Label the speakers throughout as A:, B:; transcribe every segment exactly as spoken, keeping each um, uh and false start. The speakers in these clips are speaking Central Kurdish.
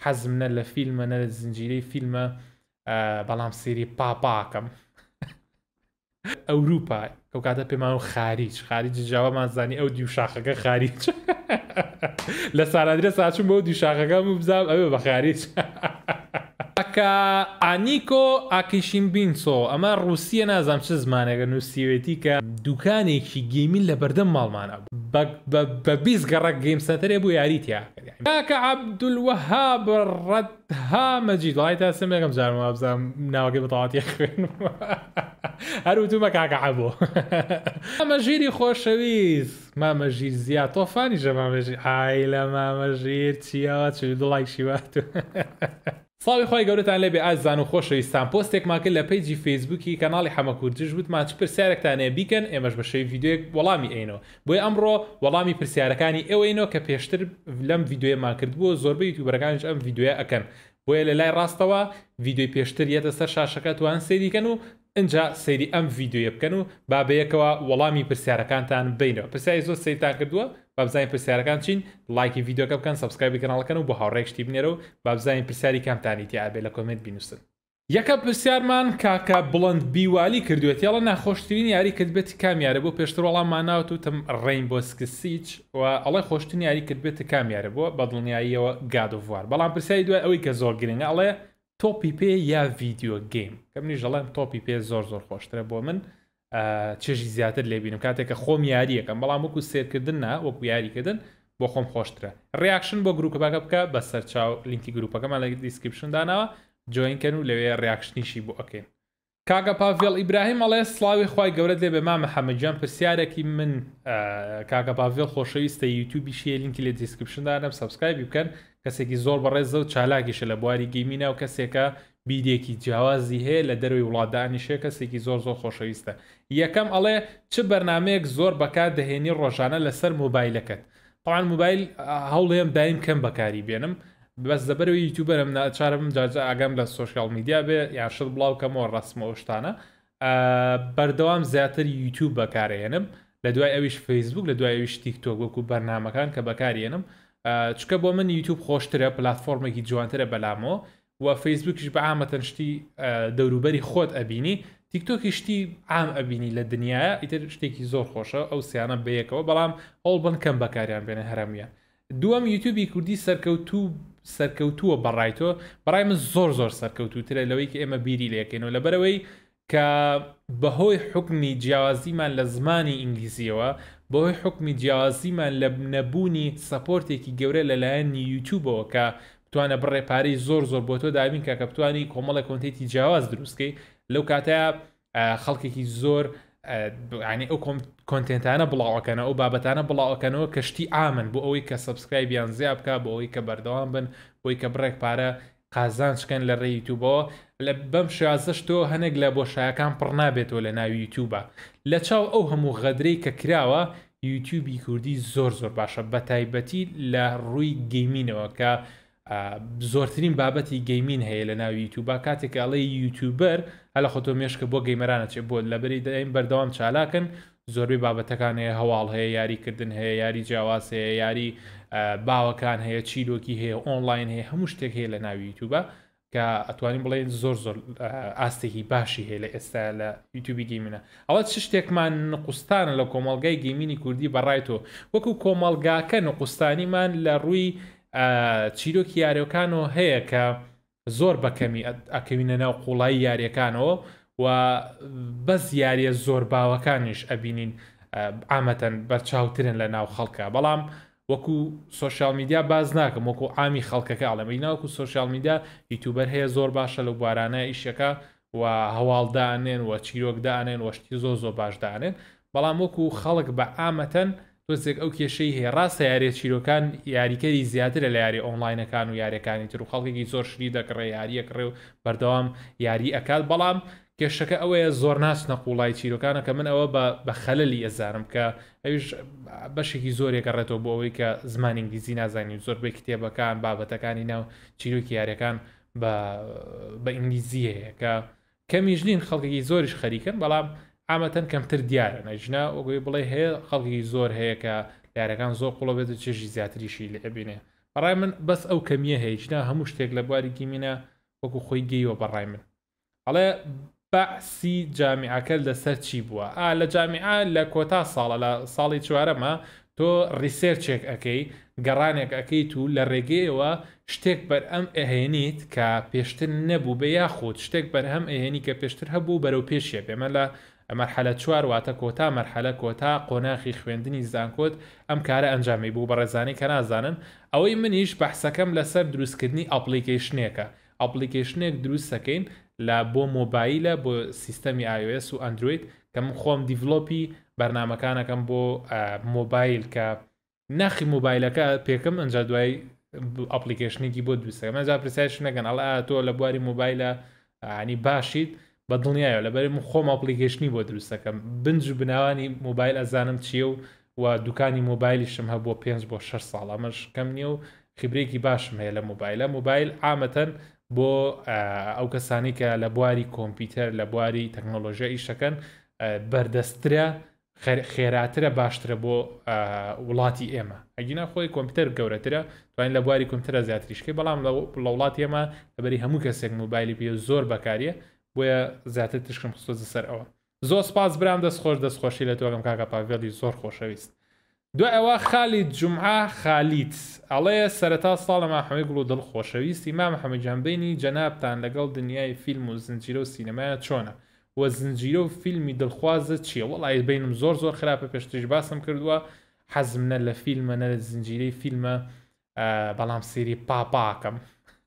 A: حەزمنە لە فیلمە نە لە زنجیرەی فیلمە بەڵام سێری پاپاکەم ئەوروپا ئەو کاتە پێمان و خاریج خاریج جاوامان زانی ئەو دیو شاخەکە خاریج لە سارادرە ساچوم بۆ دیو شاخەکەم و بزانم ئەوێ بە خاریج ئەکە ئانیکۆ ئاکیشیمبینسۆ ئەمە ڕوسیە نازانم چ زمانێکە نووسیوێتی کە دوکانێکی گەیمین لە بەردەم ماڵمانە بە بیست گەڕک گەیم سەنتەرێ بوو یاریتیا کاکە عەبدولوەهاب ڕەدها مەجید وڵای تا سێمێکم جارم وابزانم ناوەکەی بەتەواتی خوێنم هەروتومە کاکە عەبۆ مامەژیری خۆشەویست مامەژیر زیاد تۆفانیشە مامەژیر ئای لە مامەژیر چیەوە چ دڵای شیوات سڵاوی خۆی گەورەتان لێبێ ئازان و خۆشەویستان پۆستێکمان کرد لە پیجی فیسبووکی کەناڵی حەمەکوردیش وتمان چ پرسیارێکتانەیە بیکەن ئێمەش بە شێوی ڤیدیۆیەک وەڵامی ئەینەوە بۆیە ئەمڕۆ وەڵامی پرسیارەکانی ئێوەینەوە کە پێشتر لەم ڤیدیۆیەمان کردبووە زۆربەی یوتیوبەرەکانیش ئەم ڤیدیۆیە ئەکەن بۆیە لە لای ڕاستەوە ڤیدیۆی پێشتر یەتە سەر شاشەکە توان سەیریکەن و اینجا سەیری ئەم ڤیدیۆیە بکەن و بابەیەکەوە وەڵامی پرسیارەکانتان بینەوە پرسیاری زۆر سەیرتان کردووە بابزانین پرسیارەکان چین لایکی ڤیدیۆکە بکەن سەبسکرایبی کەناڵەکەن و بۆ هاوڕێک شتی بنێرە و بابزانین پرسیاری کامتانی تیابێ لە کۆمنت بینوسن یەکە پرسیارمان کاکە بڵند بیوالی کردوێت یاڵە ناخۆشترین یاری کردبێتی کامیارە بۆ پێشتر وەڵاممان ناوت و تم ڕێینبۆ سکسیچ و ئەڵێ خۆشترین یاری کردبێتە کامیارە بۆ بە دڵنیاییەوە گاد ئۆف وار بەڵام پرسیاری دوای ئەوەی کە زۆر گرنگە ئەڵێ تۆپی پێ یا ڤیدیۆ گەیم کە منیش دەڵێم تۆپی پێ زۆر زۆر خۆشترە بۆ من چێژی زیاتر لێبینم کاتێککە خۆم یاریەکەم بەڵام وەکو سێرکردن نا وەکو یاریکردن بۆ خۆم خۆشترە ڕیاکشن بۆ گروپەکە بکە بە سەرچاو لینکی گروپەکەمان لە دیسکریپشن داناوە جوینکەن و لەوێ ڕیاکشنیشی بۆ ئەکەین کاکە پاڤێڵ ئیبراهیم ئەڵێ سڵاوی خی گەورەت لێ بێ مامە حەمەجان پرسیارێکی من کاکە پاڤێڵ خۆشەویستە یوتیوبی شیە لینکی لە دیسکریپشندانم سەبسکرایبی بکەن کەسێکی زۆر بەڕێزە و چالاکیشە لە بواری گەیمینە و کەسێکە بیدێکی جیاوازی هەیە لە دەروی وڵاتدانیشە کەسێکی زۆر زۆر خۆشەویستە یەکەم ئەڵێ چ بەرنمەیەک زۆر بەکات دەهێنی ڕۆژانە لەسەر مۆبایلەکەت طبعاً مۆبایل هەوڵێم دایم کەم بەکاری بێنم بەس دەبەرەوەی یوتیوبەرم ناچارم جاجە ئاگام لە سۆشیال میدیا بێ یاشت بڵاوکەمەوە ڕسمەوە شتانە بەردەوام زیاتر یوتیوب بەکارێنم لە دوای ئەویش فەیسبوک لە دوای ئەویش تیکتۆک وەکو بەرنمەکان کە بەکارێنم چکە بۆ من یوتیوب خۆشترە پلتفۆرمێکی جوانترە بەلامەوە و فەیسبوکیش بە ئامەتەن شتی دەوروبەری خۆت ئەبینی تیکتۆکی شتی ئام ئەبینی لە دنیاە ئیتر شتێکی زۆر خۆشە ئەو سیانە بەیەکەوە بەڵام ئەوڵ بن کەم بەکاریان بێنە هەرەمیە دووەم یوتیوبی کوردی سەرکەوتوو سەرکەوتووە بەڕایتۆ بەڕای من زۆر زۆر سەرکەوتوترە لەوەی کە ئێمە بیری لەکەینەوە لەبەرەوەی کە بەهۆی حکمی جیاوازیمان لە زمانی ئینگلیزیەوە بەهۆی حکمی جیاوازیمان لە نەبوونی سەپۆرتێکی گەورە لەلایەن یوتیوبەوە کە بتوانە بڕێپارەی زۆر زۆر بۆ تۆ دابین کە کە بتوانی کۆمەڵە کۆنتێتی جیاواز دروستکەی لەو کاتەیە خەڵکێکی زۆر ینی ئەو کۆنتێنتانە بڵاوەکەنە ئەو بابەتانە بڵاوەکەنەوە کەشتی ئامن بۆ ئەوەی کە سەبسکرایبیان زیاد بکە بۆ ئەوەی کە بەردەوام بن بۆی کە بڕێک پارە قازان شکەن لە ڕێ یوتیوبەوە لە بەم شازش تۆ هەنێک لە بۆشایەکان پڕ نابێتەوە لە ناوی یوتیوبە لە چاو ئەو هەموو غەدرەی کە کراوە یوتیوبی کوردی زۆر زۆر باشە بە تایبەتی لە ڕووی گەیمینەوە کە زۆرترین بابەتی گەیمین هەیە لە ناوی یوتیوبە کاتێک ئەڵێ یوتیوبەر هەلە خۆتۆ مێشکە بۆ گەیمەرانە چێ بۆ لەبەری دەین بەردەوام چالاکن زۆربەی بابەتەکان هەیە هەواڵ هەیە یاریکردن هەیە یاری جیاواز هەیە یاری باوەکان هەیە چیرۆکی هەیە ئۆنلاین هەیە هەموو شتێک هەیە لە ناوی یوتیوبە کە ئەتوانین بڵێن زۆر زۆر ئاستێکی باشی هەیە لە ئێستا لە یوتیوبی گەیمینە ئەوە چ شتێکمان نقوستانە لە کۆمەڵگای گەیمینی کوردی بەڕایتۆ وەکو کۆمەڵگاکە نقوستانیمان لە ڕووی چیرۆکی یاریەکانەوە هەیە کە زۆر بەکەمی ئەکەوینە ناو قوڵایی یاریەکانەوە و بەس یاریە زۆر باوەکانیش ئەبینین ئامەتەن بەرچاوترن لە ناو خەڵکە بەڵام وەکو سوۆشیال میدیا باز ناکەم وەکو ئامی خەڵکەکە ئەڵێمەی ناوەکو سوۆشیال میدیا یوتیوبەر هەیە زۆر باشە لەو بارانە ئیشەکە و هەواڵدانێن و چیرۆکدانێن وەشتی زۆر زۆر باشدانێن بەڵام وەکو خەڵک بە ئامەتەن تۆزێک ئەو کێشەی هەیە ڕاستە یاریە چیرۆکان یاریکەری زیاترە لە یاری ئۆنلاینەکان و یاریەکانی تر و خەڵکێکی زۆر شری دەکڕێ یاریەکڕێ و بەردەوام یاری ئەکات بەڵام کێشەکە ئەوەیە زۆر ناچنە قوڵای چیرۆکانە کە من ئەوە بە خەلەلی ئەزانم کە ئەوش بەشێکی زۆرێک ڕێتەوە بۆ ئەوەی کە زمانی ئینگلیزی نازانین زۆربەی کتێبەکان بابەتەکانی ناو چیرۆکی یاریەکان بە ئینگلیزی هەیە کە کەمیژنین خەڵکێکی زۆریش خەریکن بەڵام ئامەتەن کەمتر دیارە نەژنا وەگوی بڵێ هەیە خەڵکی زۆر هەیە کە یارەکان زۆر قوڵە بێت و چێژی زیاتریشی لێ بینێ بەڕای من بەس ئەو کەمیە هەیەنا هەموو شتێک لە بواری گیمینە وەکو خۆی گەیوە بەڕای من ئەڵێ بەعسی جامیعەکە لەسەر چی بووە ئا لە جامیعە لە کۆتا ساڵە لە ساڵی چوارەمە تۆ ریسێرچێک ئەەکەی گەڕانێک ئەەکەیت و لە ڕێگەیەوە شتێک بەرئەم ئەهێنیت کە پێشتر نەبوو بە یاخود شتێک بەرهەم ئەهێنی کە پێشتر هەبوو بەرەو پێشیە پێمە لە مەرحەلە چوار واتە کۆتا مەرحەلە کۆتا قۆناخی خوێندنی زانکۆت ئەم کارە ئەنجامی بوو بە ڕێزانەی کە نازانن ئەوەی منیش بەحسەکەم لەسەر دروستکردنی ئەپلیکیشنێکە ئەپلیکیشنێک دروست دەکەین لە بۆ مۆبایلە بۆ سیستەمی iOS و ئەندروید کە من خۆم دیڤلۆپی بەرنمەکانەکەم بۆ مۆبایل کە ناخی مۆبایلەکە پێکەم ئەنج دوای ئەپلیکیشنێکی بۆ دروستەکە مەجا پرسیارش نەگەن ئەڵ تۆ لە بواری مۆبایلە ینی باشیت بە دڵنیایە لەبەر من خۆم ئەپلیکیشنی بۆ دروستەکەم بنج و بناوانی مۆبایل ئەزانم چییە و و دوکانی مۆبایلیشم هە بۆ پێنج بۆ شش ساڵ ئەمەش کەم نییە و خبرێکی باشم هەیە لە مۆبایلە مۆبایل ئامەتەن بۆ ئەو کەسانی کە لە بواری کۆمپیوتەر لە بواری تەکنۆلۆژیا ئیشەکەن بەردەسترە خێراترە باشترە بۆ وڵاتی ئێمە ئەگینا خۆی کۆمپیوتەر گەورەترە توانین لە بواری کۆمپیوتەرە زیاتریشکەی بەڵام لە وڵاتی ئێمە لەبەری هەموو کەسێک مۆبایلی پێ زۆر بەکاریە بۆیە زیاتر تشکم خستۆزە سەر ئەوە زۆر سپاس برام دەستخۆش دەستخۆشی لە تۆگەم کاکە پاڤێڵی زۆر خۆشەویست دوای ئەوە خالیت جومعە خالیت ئەڵێ سەرەتا ساڵە ماحەمەی گوڵ و دڵ خۆشەویستی مام محەممەد جانبینی جەنابتان لەگەڵ دنیای فیلم و زنجیرە و سینەمایە چۆنە وە زنجیرە و فیلمی دڵخوازە چییە وەڵی بینم زۆر زۆر خراپە پێشتریش باسم کردووە حەزم نە لە فیلمە نە لە زنجیرەی فیلمە بەڵام سێری پاپاکەم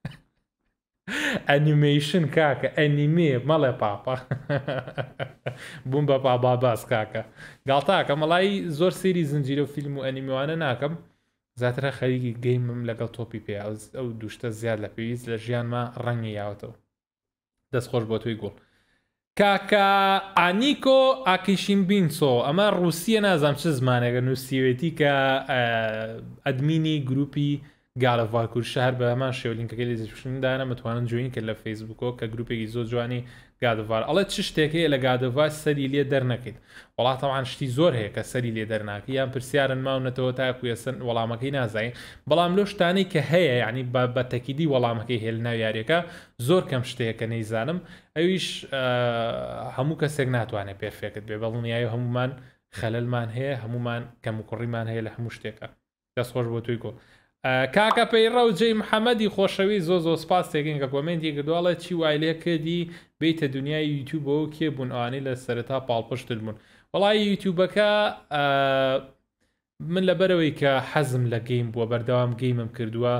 A: ئەنیمیشن کاکە ئەنیمێ مەڵێ پاپا بووم بە پابا باس کاکە گاڵتاکە مەڵایی زۆر سێری زنجیرە و فیلم و ئەنیمیوانە ناکەم زیاترە خەریکی گەیمم لەگەڵ تۆپی پێ ئەو دوشتە زیاد لە پێویست لە ژیانمە ڕەنگی یاوەتەوە دەستخۆش بۆ توی گوڵ کاکە ئانیکۆ ئاکیشین بینسۆ ئەمە ڕوسیە نازام چ زمانێکە نووسیوێتی کە ئەدمینی گروپی گاڵەڤارکوور شار بە هەمان شێولینکەکە لە دیسکریپشندانە متوانن جوین کرد لە فەیسبوکۆ کە گروپێکی زۆر جوانی گادڤار ئەڵێ چ شتێکەیە لە گادڤار سەری لێ دەرنەکەیت وڵاتەوان شتی زۆر هەیە کە سەری لێ دەرناکە یان پرسیارن ماونەتەوە تا کوێسن وەڵامەکەی نازای بەڵام لەو شتانەی کە هەیە یعنی بە تەکیدی وەڵامەکەی هێل ناو یاریەکە زۆر کەم شتەیە کە نەیزانم ئەویش هەموو کەسێک ناتوانێت پێرفێکت بێ بەڵنیایی هەمومان خەلەلمان هەیە هەمومان کەم و کوڕیمان هەیە لە هەموو شتێکە دەستخۆش بۆ توی کۆ کاکە پەیڕە و جێی محەممەدی خۆشەوی زۆ زۆ سپاس تێگەین کە کۆمنتی کردوواڵە چی وای لێ کردی بیتە دنیای یوتیوبەوە کێ بوون ئەوانەی لە سەرەتا پاڵپشتر بوون وەڵای یوتیوبەکە من لەبەرەوەی کە حەزم لە گەیم بووە بەردەوام گەیمم کردووە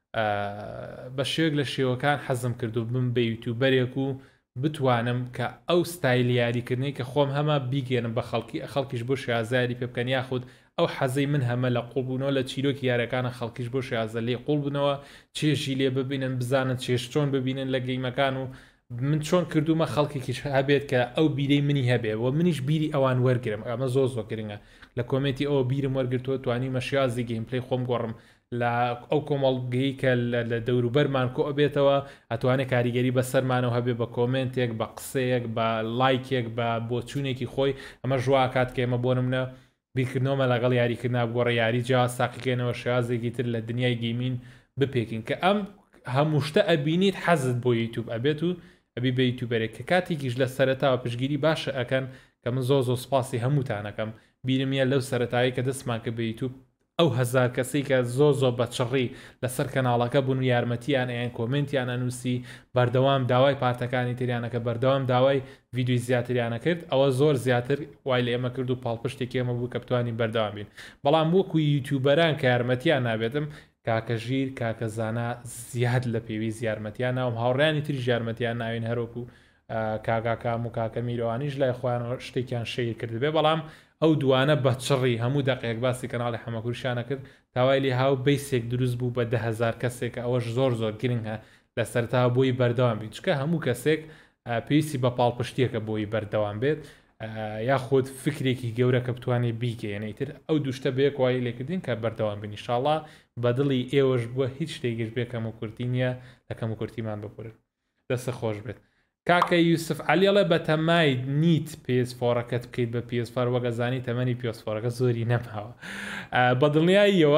A: بە شێک لە شێوەکان حەزم کردو بم بە یوتیوبەرێک و بتوانم کە ئەو ستایل یاریکردنی کە خۆم هەمە بیگەێنم بە خەڵکی خەڵکیش بۆ شێازاری پێ بکەن یاخود ئەو حەزەی من هەمە لە قوڵبوونەوە لە چیرۆکی یارەکانە خەڵکیش بۆ شێازە لێ قوڵ بنەوە چێژی لێ ببینن بزانن چێش چۆن ببینن لە گەیمەکان و من چۆن کردومە خەڵکێکیش هەبێت کە ئەو بیرەی منی هەبێ و منیش بیری ئەوان وەرگرم ئەمە زۆر زۆر گرنگە لە کۆمێتی ئەوە بیرم وەرگرتووە توانیمە شیازی گەیمپلەی خۆم گۆڕم لە ئەو کۆمەڵگەی کە لە دەوروبەرمان کۆ ئەبێتەوە ئەتوانێت کاریگەری بەسەرمانەوە هەبێ بە کۆمنتێک بە قسەیەک بە لایکێک بە بۆچوونێکی خۆی ئەمە ژواکات کە ئێمە بۆ نمونە بیرکردنەوە لەگەڵ یاریکردنا بگۆڕە یاری جا ساقیکەێنەوە شێازێکی تر لە دنیای گەیمین بپێکین کە ئەم هەموو شتە ئەبینیت حەزت بۆ یوتیوب ئەبێت و ئەبی بە یوتیوبەرێک کە کاتێکیش لە سەرەتاوە پشگیری باشە ئەکەن کە من زۆ زۆ سپاسی هەمووتانەکەم بیرمیە لەو سەرەتایی کە دەستمان کە بە یوتیوب ئەو هەزار کەسی کە زۆ زۆ بەچڕی لەسەر کەناڵەکە بوون و یارمەتیان ئەیان کۆمنتیان ئەنووسی بەردەوام داوای پارتەکانی تریانەکە بەردەوام داوای ڤیدیۆی زیاتریانە کرد ئەوە زۆر زیاتر وای لە ئێمە کرد و پاڵپشتێکی ئێمە بوو کە بتوانین بەردەوام بین بەڵام وەکو یوتیوبەران کە یارمەتیان نابێتم کاکە ژیر کاکە زانا زیاد لە پێویست یارمەتیان ناوم هاوڕیانی تریش یارمەتیان ناوین هەرۆکو کاگاکام و کاکە میرۆوانیش لای خۆیان شتێکیان شەیر کرد بێ بەڵام ئەو دوانە بە چڕی هەموو دەقەیەک باسی کەناڵی حەمەکوریشانە کرد تاوای لێ هاو بیسێک دروست بوو بە ده هەزار کەسێک ئەوەش زۆر زۆر گرنگە لە سەرتا بۆی بەردەوام بیت چکە هەموو کەسێک پێویستی بە پاڵپشتیەکە بۆی بەردەوام بێت یاخود فکرێکی گەورە کە بتوانێت بیگەێنەیتر ئەو دوشتە بەیەک وای لێکردین کە بەردەوام بینی شاڵا بەدڵی ئێوەش بووە هیچ شتێکیش بێکەم و کورتی نییە لەکەم و کورتیمان بپورن دەستە خۆش بێت کاکە یوسف علیڵە بە تەمای نیت پێسفۆڕەکەت بکەیت بە پێسفار وەگەزانی تەمەنی پێسفۆرەکە زۆری نەماوە بە دڵنیاییەوە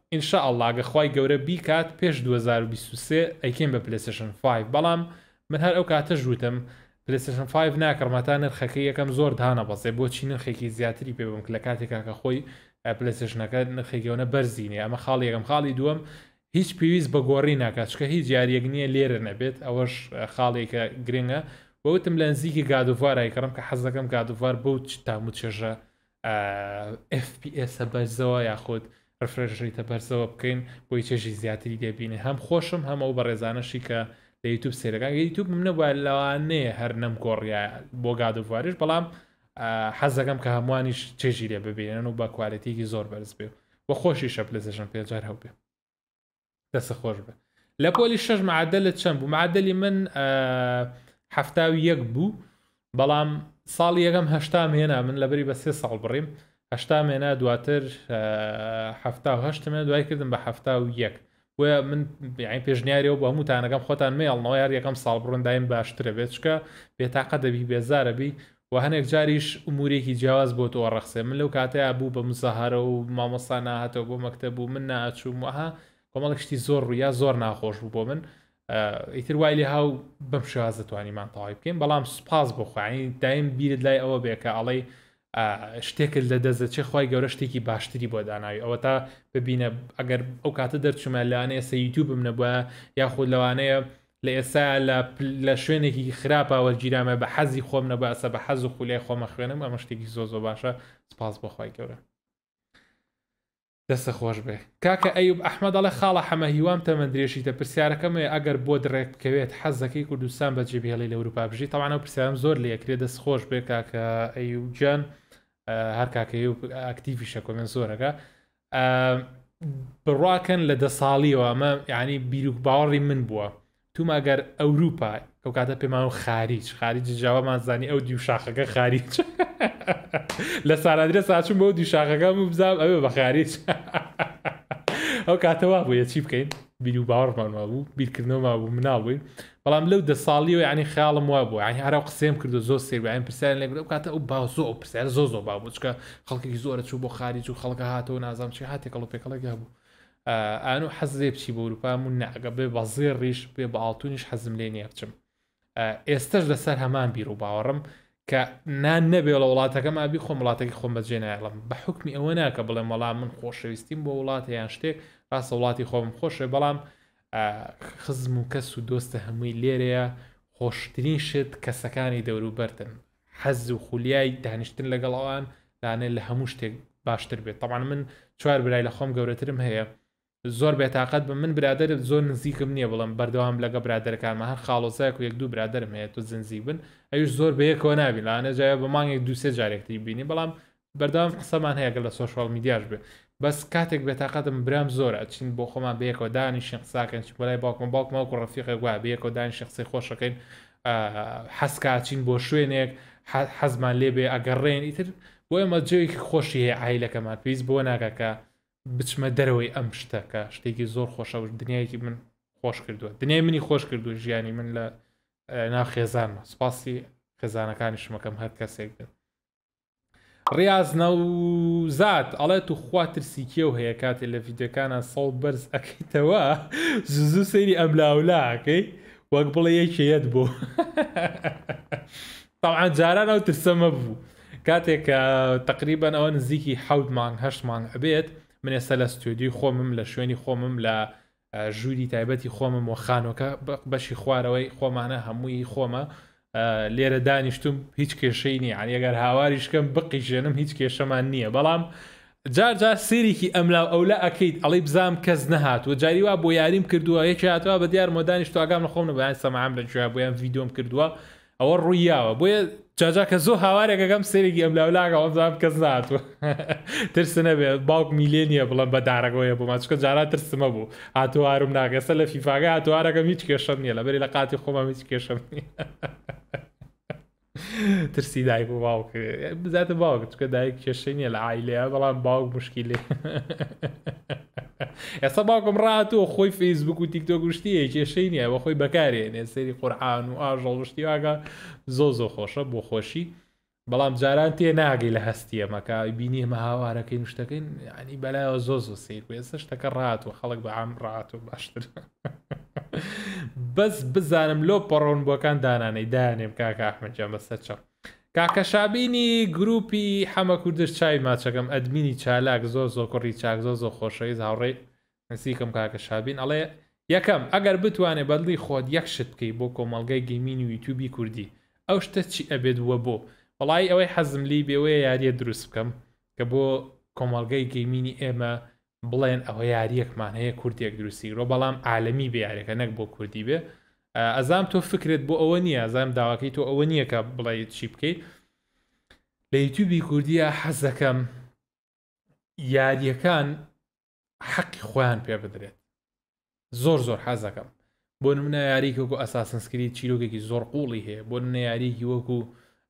A: ئینشاء ئەڵڵا گە خوای گەورە بیکات پێش دوو هەزار و بیست و سێ ئەیکەین بە پلەیستێشن پێنج بەڵام من هەر ئەو کاتە ژوتم پلەیستێشن پێنج ناکڕمەتا نرخەکەی یەکەم زۆر دانا بەسێ بۆچی نرخێکی زیاتری پێ بم لە کاتێکا کە خۆی پلەیستێشنەکە نرخێکەوەنە بەرزینێ ئەمە خاڵی یەکەم خاڵی دووەم هیچ پێویست بە گۆڕی ناکات چکە هیچ یاریەک نییە لێرە نەبێت ئەوەش خاڵێکە گرنگە بەوتم لە نزیکی گادووارای کڕم کە حەزەکەم گادووار بەو تاموت چێژە ئف پی ئس بەرزەوە یاخود ڕفرێژریتە بەرزەوە بکەین بۆی چێژی زیاتری دەبینێ هەم خۆشم هەم ئەو بە ڕێزانەشی کە لە یوتیوب سێرەکان یوتیوب من نەبووە لەوانەیە هەر نەم گۆڕیە بۆ گادوواریش بەڵام حەزەکەم کە هەمووانیش چێژی لێ ببینن و بە کوالەتێکی زۆر بەرز بێ بۆ خۆشیشە پلەیستێشن پێنج هەو بێ دەسە خۆش بێ لە پۆلی شەش معدلت چەند بوو معدلی من هەفتاوی یەک بوو بەڵام ساڵی یەکەم هەشتام هێنا من لەبەری بە سێ ساڵ بڕیم هەشتام هێنا دواتر هەفتا و هەشتم دوای کردم بە هەفتا و یەک وە من پێشنیاریەوە بە هەمووتانەکەم خۆتان مێڵنەوە یار یەکەم ساڵ بڕۆندایم باشترە بێت چکە بێتاقە دەبی بێزارەبی و هەنێک جاریش ئومورێکی جیاواز بۆ تۆ ڕەخسێ من لەو کاتەیە بوو بە مزەهارە و مامۆستا ناهاتەوە بۆ مەکتەب بوو من ناچووم وها کۆمەڵێک شتی زۆر ڕوویا زۆر ناخۆش بوو بۆ من ئیتر وای لێ هاو بەم شێوازە توانیمان تەواوی بکەین بەڵام سوپاس بخواین دایم بیرت لای ئەوە بێکە ئەڵێ شتێکت لە دەزەچێ خی گەورە شتێکی باشتری بۆ داناوی ئەوە تا ببینە ئەگەر ئەو کاتە دەرچمە لەوانەیە ئێستا یوتیوبم نەبووە یاخود لەوانەیە لە ئێستا لە شوێنێکی خراپەوە گیرامە بە حەزی خۆم نەبە ئەسە بە حەز و خولای خۆمە خوێنم ئەمە شتێکی زۆ زۆ باشە سپاس بۆ خی گەورە دەستە خۆش بێ کاکە ئەیوب ئەحمەد دەڵێ خاڵە حەمە هیوام تەمەندرێشیتە پرسیارەکەمێ ئەگەر بۆ درێک بکەوێت حەزەکەی کوردستان بە جێبهێڵی لە ئەوروپا بژی تەوانە و پرسیارم زۆر لە یەکرێ دەست خۆش بێ کاکە ئەیوب گیان هەر کاکەی و ئەکتیڤیشە کۆمن زۆرەکە بڕواکەن لە دە ساڵیەوە ئەمە یعنی بیرروک باوەڕی من بووە توم ئەگەر ئەوروپا ئەو کاتە پێمان و خاریج خاریج جاوامان زانی ئەو دیو شاخەکە خاریج لە سارادرە ساچوم بۆ دیو شاخەکەم و بزانام ئەوێ بە خاریج ئەو کاتەوا بووە چی بکەین بیر و باوەڕمانەوە بوو بیرکردنەوەما بوو مناڵبووین بەڵام لەو دە ساڵیەوە ینی خیاڵم وا بووە ینی هەرا قسەم کردو زۆر سێر پرسیار لێ ئەو کاتە ئەو باو زۆ پرسیار زۆ زۆ با بوو چکە خەڵکێکی زۆرە چوو بۆ خاریج و خەڵکە هاتەوە نازانم چی هاتێکەڵ و پێکەڵێکا بوو ئەن و حەزێ بچی بە ئەوروپامون ناگە بێ بە زێڕیش بێ بە ئاڵتونیش حەزم لێ نییە بچم ئێستش لەسەر هەمان بیر و باوەڕم کە نان نەبێ لە وڵاتەکەم ئابی خۆم وڵاتێکی خۆم بەجێ نایڵم بە حکمی ئەوە ناکە بڵێم وەڵام من خۆشەویستیم بۆ وڵاتە یان شتێک ڕاستە وڵاتی خۆم خۆشێ بەڵام خزم و کەس و دۆستە هەمووی لێرەیە خۆشترین شت کەسەکانی دەوروبەرتن حەز و خولیای دانیشتن لەگەڵەوان لاانێت لە هەموو شتێک باشتر بێت طبعا من چوار برای لە خۆم گەورەترم هەیە زۆر بێتاقەت بە من برادر زۆر نزیکم نییە بڵم بەردەوام لەگە برادەکانمە هەر خاڵۆزایك و یەک دوو برادرم هەیە تو زنجی بن ئەوش زۆر بەیەکەوە نبین لاانە جایە بە مانگێک دوسێ جارێکتی بینی بەڵام بەردەوام قسەمان هەیەگە لە سوۆشال میدیاش بێ بەس کاتێک بێتاقەتم برام زۆرە چین بۆ خۆمان بەیەکەوە دانیشین قساکەن چ بەلای باوکم باوکمەوە و ڕەفیقێک وایە بەیەکەوە دانیشی قسەی خۆشەکەین حەسکاچین بۆ شوێنێک حەزمان لێ بێ ئەگەڕێن ئیتر بۆ ئێمە جێوێکی خۆشی هەیە عیلەکەمان پێویست بۆ ناگەکە بچمە دەرەوەی ئەم شتەکە شتێکی زۆر خۆشە دنیایەکی من خۆش کردووە دنیای منی خۆش کردو ژیانی من لە ناو خێزانمە سپاسی خێزانەکانی شمەکەم هەر کەسێک بێت ڕاز نەوزات ئەڵێ تو خوا ترسیکێ و هەیە کاتێ لە ڤیددیۆکانە سەڵ بەرز ئەەکەیتەوە زوو سەیری ئەم لاولاکەی وەک بڵێ یەکێت بوو طبعا جاران ئەو ترسەمە بوو کاتێک تقریبان ئەوە نزیکی حەوت مانگ هەشت مانگ ئەبێت من ئێستا لە ستودیوی خۆمم لە شوێنی خۆمم لە ژووری تایبەتی خۆمم و خانۆکە بەشی خوارەوەی خۆمانە هەمووی خۆمە لێرە دانیشتم هیچ کێشەی نییە علی ئەگەر هاواریشکەم بقیژێنم هیچ کێشەمان نییە بەڵام جار جار سێریکی ئەملا ئەولا ئەەکەیت ئەڵی بزام کەس نەهات و جاری وا بۆ یاریم کردووە یەکی هاتووە بە دیار مۆدانیشت ئاگام لە خۆم نەبیان سەماعام لە جویا بۆیان ڤیددیۆم کردووە ئەوە ڕوویاوە بۆیە جاجا کە زۆر هاوارێکەکەم سێرێکی ئەملاولاگە ئەوزام کەس ناتوە ترس نەبێت باوک میلێنیە بڵم بە دارەگەوەیە بۆ ماچکە جارا ترسمە بوو هاتووارم ناگەسە لە فیفاگە هاتووارەکەم هیچ کێشەم نییە لەبەری لە قاتی خۆمە هیچ کێشەم نییە ترسی دایک و باوک بزاتە باوک چکە دایک کێشەی نییە لە عیلەیە بەڵام باوک مشکیلێ ئێستا باوکم ڕاتەوە خۆی فەیسبوک و تیکتۆک گشتیە کێشەی نییە بە خۆی بەکارێنێ سەری قورعان و ئاژەڵ شتی واگە زۆ زۆ خۆشە بۆ خۆشی بەڵام جاران تێ ناگەی لە هەستی ئەمەکە بینی ئمە هاوارەکەی شتەکەین ینی بەلایەوە زۆ زۆ سیر ێستا شتەکە ڕاتوە خەڵک بە ئام ڕاتوە باشتر بەس بزانم لۆ پەڕۆنبووەکان دانانەی دایانێم کاکە ئەحمەدجان بەسەر چاو کاکە شابینی گروپی حەمە کوردش چای ماچەکەم ئەدمینی چالاک زۆر زۆر کوڕی چاک زۆر زۆر خۆشەویست هاوڕێی نسیکەم کاکە شابین ئەڵێ یەکەم ئەگەر بتوانێ بەدڵی خۆت یەک شت بکەی بۆ کۆمەڵگەی گەیمین و یوتیوبی کوردی ئەو شتە چی ئەبێت وە بۆ وەڵی ئەوەی حەزم لی بێوەیە یاریە دروست بکەم کە بۆ کۆمەڵگەی گەیمینی ئێمە بڵێن ئەوە یاریەکمان هەیە کوردێک دروستیرۆ بەڵام عالەمی بێ یاریەکە نەک بۆ کوردی بێ ئەزام تۆ فکرت بۆ ئەوە نییە ئەزام داواکەی تۆ ئەوە نییە کە بڵێ چی بکەیت لە یوتیوبی کوردیە حەز دەکەم یاریەکان حەقی خۆیان پێ بدرێت زۆر زۆر حەز دەکەم بۆ نمونە یاریکە وەکو ئەساسنسکری چیرۆکێکی زۆر قوڵی هەیە بۆ نمونە یاریکی وەکو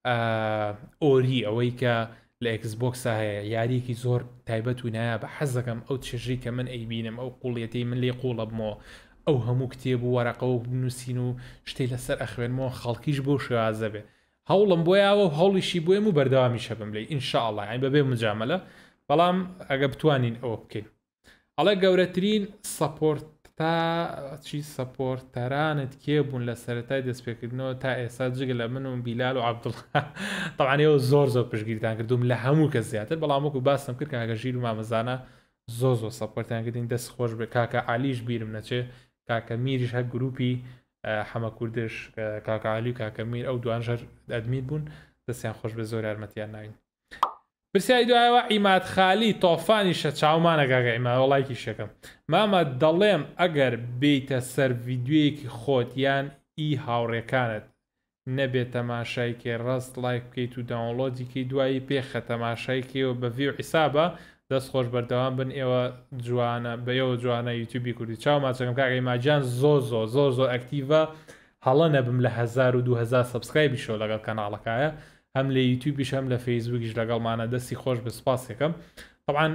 A: ئۆری ئەوەی کە لە ئەکسبۆکسا هەیە یاریکی زۆر تایبەت و نایە بە حەز دەکەم ئەو چێژی کە من ئەیبینم ئەو قوڵیەتی من لێ قوڵە بمەوە ئەو هەموو کتێب و وەرەقە و بنووسین و شتەی لەسەر ئەخوێنمەوە خەڵکیش بۆ شێوازە بێ هەوڵم بۆیاوە و هەوڵیشی بۆیم و بەردەوامی شەبم لێ ئینشاءڵڵا یعنی بەبێ مجامەلە بەڵام ئەگە بتوانین ئەوە بکەین ئەڵێ گەورەترین سەپۆرت تا چی سەپۆرتەرانت کێ بوون لە سەرەتای دەستپێکردنەوە تا ئێستا جگە لە من و بیلال و عەبدوڵڵا تەوانەوە زۆر زۆر پشگیرتان کردوم لە هەموو کەس زیاتر بەڵام وەکو باسم کرد کاکە ژیر و مامەزانە زۆر زۆر سەپۆرتیان کردین دەست خۆش بێ کاکە عالیش بیرم نەچێ کاکە میریش هەر گروپی حەمە کوردش کاکە عالی و کاکە میر ئەو دوانژەر ئەدمین بوون دەستیان خۆش بێ زۆر یارمەتیان ناوین پرسیاری دوایەوە ئیماد خالی تۆفانیشە چاومانە کاکە ئیماد وەڵایکی شەکەم مامە دەڵێم ئەگەر بیتە سەر ڤیدیۆیەکی خۆت یان ئی هاوڕێکانت نەبێت تەماشایکێ ڕست لایک بکەیت و داونلۆدیکەی دوایی پێخە تەماشایکەوە بە ڤیو حیسابە دەست خۆش بەردەوام بن ئێوە جوانە بە ئێوە جوانە یوتیوبی کوردی چاو ماچەکەم کاکە ئیماجان زۆر زۆر زۆر زۆر ئەکتیڤە هەڵە نەبم لە هەزار و دوو هەزار سەبسکرایبی شۆ لەگەڵ کەناڵەکایە هەم لە یوتیوبیش هەم لە فەیسبووکیش لەگەڵمانە دەستی خۆش بە سپاسێکم طبعاً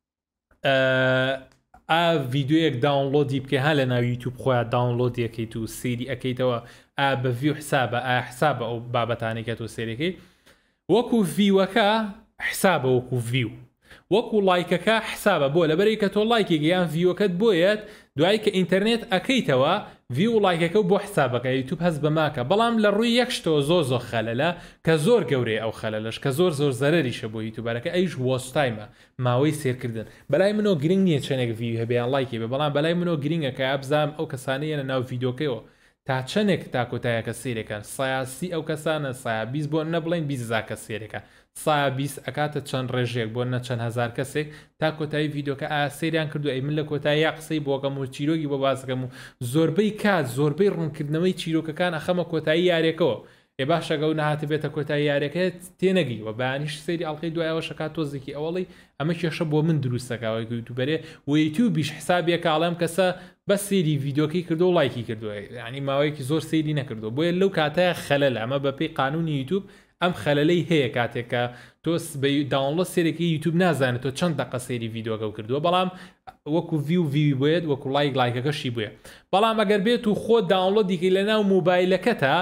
A: ئا ڤیدیۆیەک داونلۆدی بکە هە لە ناو یوتیوب خۆیان داونلۆد یەکەیت و سێری ئەەکەیتەوە ئا بە ڤیو حسابە ئا حسابە ئەو بابەتانێکێت و سێرەکەی وەکو ڤیوەکە حسابە وەکو ڤیو وەکو لایکەکە حسابە بۆ لەبەرەی کە تۆ لایکێک یان ڤیوەکەت بۆیەت دوای کە ئینتەرنێت ئەەکەیتەوە ڤیو لایکەکە و بۆ حسابەکە یوتیوب هەست بە ماکە بەڵام لە ڕووی یەک شتەوە زۆر زۆر خەلەلە کە زۆر گەورەی ئەو خەلەلەش کە زۆر زۆر زەرەریشە بۆ یوتیوبەرەکە ئەیش وۆستایمە ماوەی سێرکردن بەلای منەوە گرنگ نییە چەندێک ڤیو هەبیان لایکی بێ بەڵام بەلای منەوە گرنگە کە ئابزام ئەو کەسانەیە لە ناو ڤیدۆکەیەوە تا چەندێک تا کۆتایەکە سێرەکەن سایاسی ئەو کەسانە سایە بیست بۆ نەبڵین بیست هەزار کەس سێرەکە سایە بیست ئەکاتە چەند ڕێژێک بۆ نە چەند هەزار کەسێک تا کۆتایی ڤیدۆکە ئایا سەیریان کردو ئەی من لە کۆتایی یا قسەی بۆکەم و چیرۆکی بۆ باسەکەم و زۆربەی کات زۆربەی ڕوونکردنەوەی چیرۆکەکان ئەخەمە کۆتایی یارێکەوە ێ باشەگە و نهاتە بێتە کۆتایی یارەکەت تێنەگی و بەیانیش سەیری ئەڵلقەی دوایەوە شکات تۆزێکی ئەوڵی ئەمە کێشە بۆ من دروستەکەوەی یوتیوبەرێ و یوتیوبیش حسابیە کاڵم کەسە بە سێری ڤیدۆکی کردو و لایکی کردووە ینی ماوەیەکی زۆر سەیری نەکردو بۆیە لەو کاتەیە خەلەل ئەمە بەپێی قانونی یوتیوب ئەم خەلەلەی هەیە کاتێکە تۆ داونلۆد سێرەکی یوتیوب نازانێت تۆ چەند دقە سەیری ڤیدۆکە کردووە بەڵام وەکو ڤیو ڤیوی بێت وەکو لایک لایکەکەشی بووە بەڵام ئەگەر بێت و خۆ داونلۆدیکەی لە ناو مۆبایلەکەتە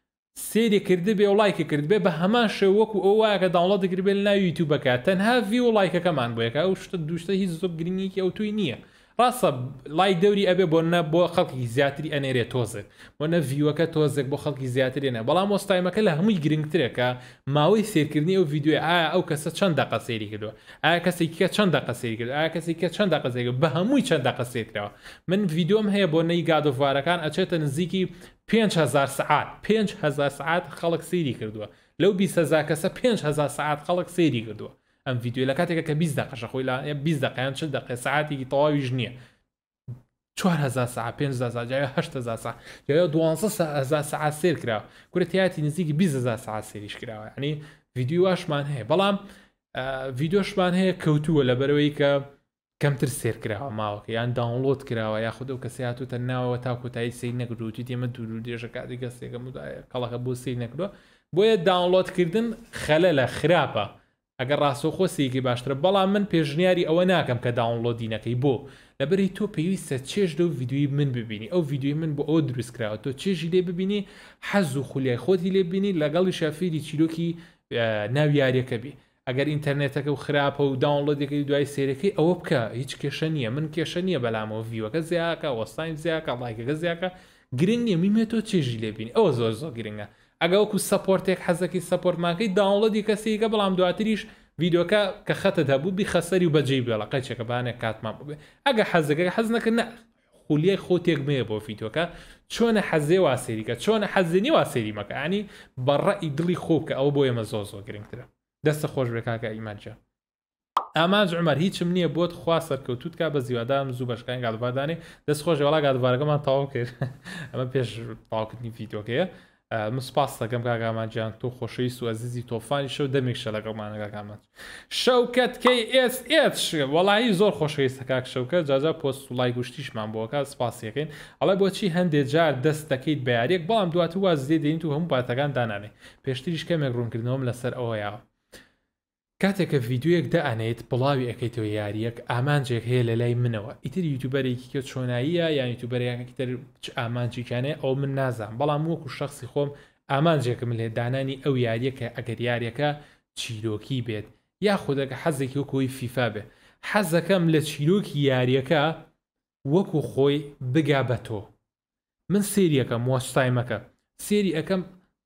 A: سێری کرد بێ و لایکی کرد بێ بە هەمان شێ وەکو ئەو وایە کە داونلۆدی کرد بێ لە ناو یوتیوبەکە تەنها ڤیو و لایکەکەمان بۆیەکە ئەو شتە دووشتە هیچ زۆر گرنگیکی ئەو توی نییە ڕاستە لایک دەوری ئەبێ بۆ نە بۆ خەڵکی زیاتری ئەنێرێ تۆزێک بۆ نە ڤیوەکە تۆزێک بۆ خەڵکی زیاترێنە بەڵام وەستایمەکە لە هەمووی گرنگترێکە ماوەی سێرکردنی ئەو ڤیددیوی ئایا ئەو کەسە چەند دقە سەیری کردووە ئایا کەسێکیکە چەند دقە سەیری کرد ئایا کەسێکە چەند دقە سەیری بە هەمووی چەند دقە سێترەوە من ڤیددیۆم هەیە بۆ نەی گادۆڤارەکان ئەچێتە نزیکی پێنج هەزار سعات پێنج هەزار سعات خەڵک سەیری کردووە لەو بیست هەزار کەسە پێنج هەزار سعات خەڵک سەیری کردووە ئەم ڤیددیۆ لە کاتێکە کە بیست دقەشە خۆی لە بیست دقیان چل دقیقە سعاتێکی تەواویش نییە چوار هەزار ساعت پێنج هەزار جای هەشت هەزار ساعت جای دوانزە هەزار ساعت سیر کراوە کورتیاتی نزیکی بیست هەزار ساعت سێریش کراوە ینی ڤیددیۆواشمان هەیە بەڵام ڤیددیۆشمان هەیە کەوتووە لەبەرەوەی کە کەمتر سیر کراوە ماوەکە یان داونلۆد کراوە یاخود ئەو کەسی هاتووتە ناوەوە تا کۆتایی سیر نەکردوتی دێمە دوور دێژە کاتی کەسێکە کەڵەکە بۆ سیر نەکردووە بۆیە داونلۆدکردن خەلە لە خراپە ئەگەر ڕاستەوخۆ سێکی باشترە بەڵام من پێشنیاری ئەوە ناکەم کە داونلۆدی نەکەی بۆ لەبەری تۆ پێویستە چێژ دە و ڤیددیۆی من ببینی ئەو ڤیددیۆی من بۆ ئەو دروست کراوە تۆ چێژی لێ ببینی حەز و خولیای خۆتی لێ ببینی لەگەڵی شافێری چیرۆکی ناو یاریەکە بی ئەگەر ئینتەرنێتەکە و خراپە و داونلۆدەکەی دوای سێرەکەی ئەوە بکە هیچ کێشە نییە من کێشە نییە بەلامەوە ڤیوەکە زیاکە وەستایم زیاکە لایکەکە زیاکە گرنگ نییە میمێتۆ چێژی لێبین ئەوە زۆر زۆر گرنگە ئەگە وەکو سەپۆرتێک حەزەکەی سەپۆرتماکەی داونلۆدی کەسێکە بەڵام دواتریش ڤیدۆکە کە خەتت هەبوو بی خەسەری و بەجێی بێڵە قەچێکە بانێک کاتمان بێ ئەگە حەزەکە حەز نەکە نە خولیای خۆتێک مەیە بۆ ڤیدۆکە چۆنە حەزێ واسێریکە چۆنە حەزێنی واسێری مەکە ینی بەڕەئی دڵی خۆ بکە ئەوە بۆ ئێمە زۆر زۆر گرنگترە دەستە خۆش بێ کاکە ئیمانجە ئامانج عومەر هیچم نییە بۆت خوا سەرکەوتوت کا بە زیوادام زوو بەشکانی گادووادانێ دەست خۆش وڵا گادووارەکەمان تاوا کرد ئەمە پێش تاواکردنی ڤیدۆکەیە مسپاس دەکەم کاکامانجیان تۆ خۆشەویست و عەزیزی تۆفانی شەو دەمێک شە لەگەڵمانە کاکامانج شەوکەت کەی ئێس ئێت وەڵایی زۆر خۆشەویستە کاک شەوکە جاجا پۆست و لای گوشتیشمان بۆکە سپاسیەکەین ئەڵێ بۆچی هەندێک جار دەست دەکەیت بە یاریەک بەڵام دواتر واز دێ دێنیت و هەموو باتەکان دانانێ پێشتریش کەمێک ڕوونکردنەوەم لەسەر ئەوەیە کاتێککە ڤیددیوەک دائنێت بڵاوی ئەەکەیتەوە یاریەک ئامانجێک هەیە لە لای منەوە ئیتر یوتیوبەرێکی کە چۆناییە یان یوتیوبەرێکتر ئامانجیکانێ ئەو من نازان بەڵام وەکو شخصی خۆم ئامانجێکم لێ دانانی ئەو یاریەکە ئەگەر یاریەکە چیرۆکی بێت یا خودەکە حەزێکی وەکۆی فیفا بێ حەزەکەم لە چیرۆکی یاریەکە وەکو خۆی بگا بە تۆ من سێریەکەم وەستایمەکە سێری ئەەکەم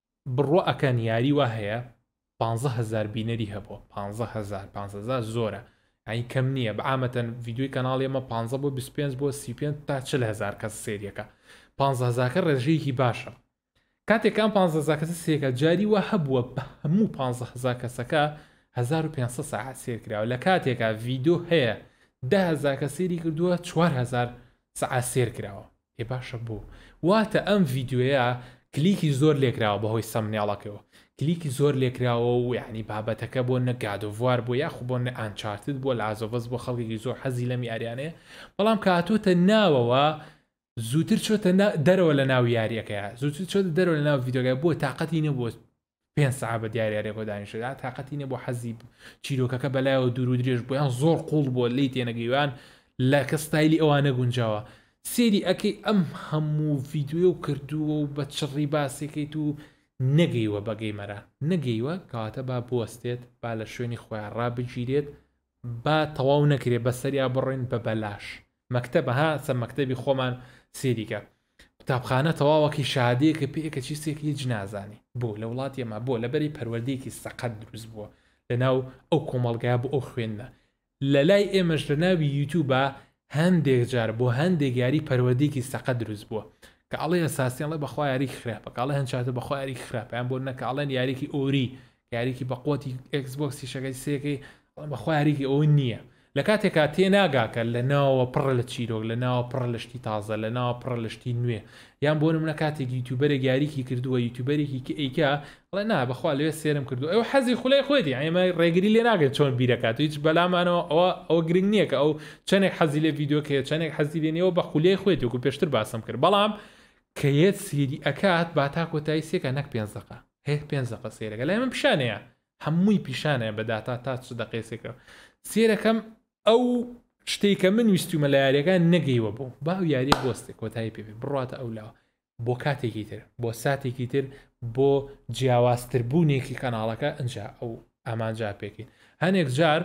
A: بڕۆ ئەکەن یاری وا هەیە پانزە هەزار بینەری هەبووە پانزە هەزار پانزە هەزار زۆرە ئەی کەم نییە بەعامەتەن ڤیددیوی کەناڵی ئەمە پانزە بۆ بیست و پێنج بۆ سی و پێنج تا چل هەزار کەس سێریەکە پانزە هەزارکە ڕێژەیەکی باشە کاتێکان پانزە هەزار کەسە سێکە جاری وە هەبووە بە هەموو پانزە هەزار کەسەکە هەزار و پێنجسەد ساعات سیر کراوە لە کاتێکە ڤیددیو هەیە ده هەزار کە سێری کردووە چوار هەزار ساعات سیر کراوە ێ باشە بوو واتە ئەم ڤیددیوەیە کلیکی زۆر لێکراوە بەهۆی سەمنێڵەکەەوە کلیکی زۆر لێکراوە و یعنی بابەتەکە بۆ نە گادۆڤوار بۆ یاخو بۆ نە ئانچارتت بۆ لازۆڤەز بۆ خەڵکی زۆر حەزی لەمی ئاریانەیە بەڵام کاتۆتە ناوەوە زووتر چۆتە دەرەوە لە ناو یاریەکەیە زووتر چۆتە دەرەوە لە ناو ڤیدۆگای بۆ تااقەتی نەبوو پێنج ساعت بە دیاریارێک بۆ دانیشتدا تااقەتی نە بۆ حەزی چیرۆکەکە بەلایەوە دوور و درێژ بۆیان زۆر قوڵ بۆ لی تێنەگەیوان لە کە ستایلی ئەوانە گونجاوە سێری ئەەکەی ئەم هەموو ڤیددیوە و کردووە و بە چڕی باسێکیت و نەگەیوە بەگەی مەرە نەگەیوە کەواتە با بوەستێت با لە شوێنی خۆیان ڕابگیرێت با تەواو نەکرێت بەسەریا بڕێن بە بەلاش مەکتەبەها سە مەکتەبی خۆمان سێریکە قوتابخانە تەواوەکی شادەیەکە پێکە چی سێکی جنازانی بۆ لە وڵاتی ئەمە بۆ لەبەری پەروەردەیەکی سەقەت دروست بووە لەناو ئەو کۆمەڵگای بۆ ئەو خوێندە لە لای ئێمەش لە ناوی یوتیوبە هەندێک جار بۆ هەندێک یاری پەروەردەیەکی سەقەت دروست بووە کە ئەڵێ ئەساسیان لێ بەخوا یاریکی خراپە کاڵە هەنچاتە بەخوا یاریکی خراپیان بۆ نەکاڵەن یاریکی ئۆری یاریکی بە قوتی ئەکسبۆکسی شەکەی سێکەی بەخوا یاریکی ئەوە نییە لە کاتێکا تێناگاکە لە ناوە پڕ لە چیرۆک لە ناوە پڕ لە شتی تازە لە ناوە پڕ لە شتی نوێ یان بۆ نمونە کاتێک یوتیوبەرێک یاریکی کردووە یوتیوبەرێکی کە ئەیکا بڵێ نا بەخوا لەوێ سێرم کردو ئەو حەزی خولای خۆیتی ئەمە ڕێگری لێ ناگەن چۆن بیرەکات و هیچ بەلامانەوە ئەوە ئەوە گرنگ نییە کە ئەو چەندێک حەزی لێ ڤیدۆکەیە چەندێک حەزی لێنەوە بە خولای خۆیت وەکو پێشتر باسم کرد بەڵام کە یەت سێری ئەکات با تا کۆتایی سێکە نەک پێنج دقە هەیە پێنج دقە سێرەکە لای من پیشانەیە هەمووی پیشانەیە بە داتا تا چ دقەی سێکەوە سێرەکەم ئەو شتێککە من ویستومە لە یاریەکان نەگەیوە بوو با و یاریە بۆستێک کۆتایی پێ بڕاتە ئەولاوە بۆ کاتێکی تر بۆ ساتێکی تر بۆ جیاوازتربوونێکی کەناڵەکە ئەنجا ئەو ئامانجا پێکەین هەنێک جار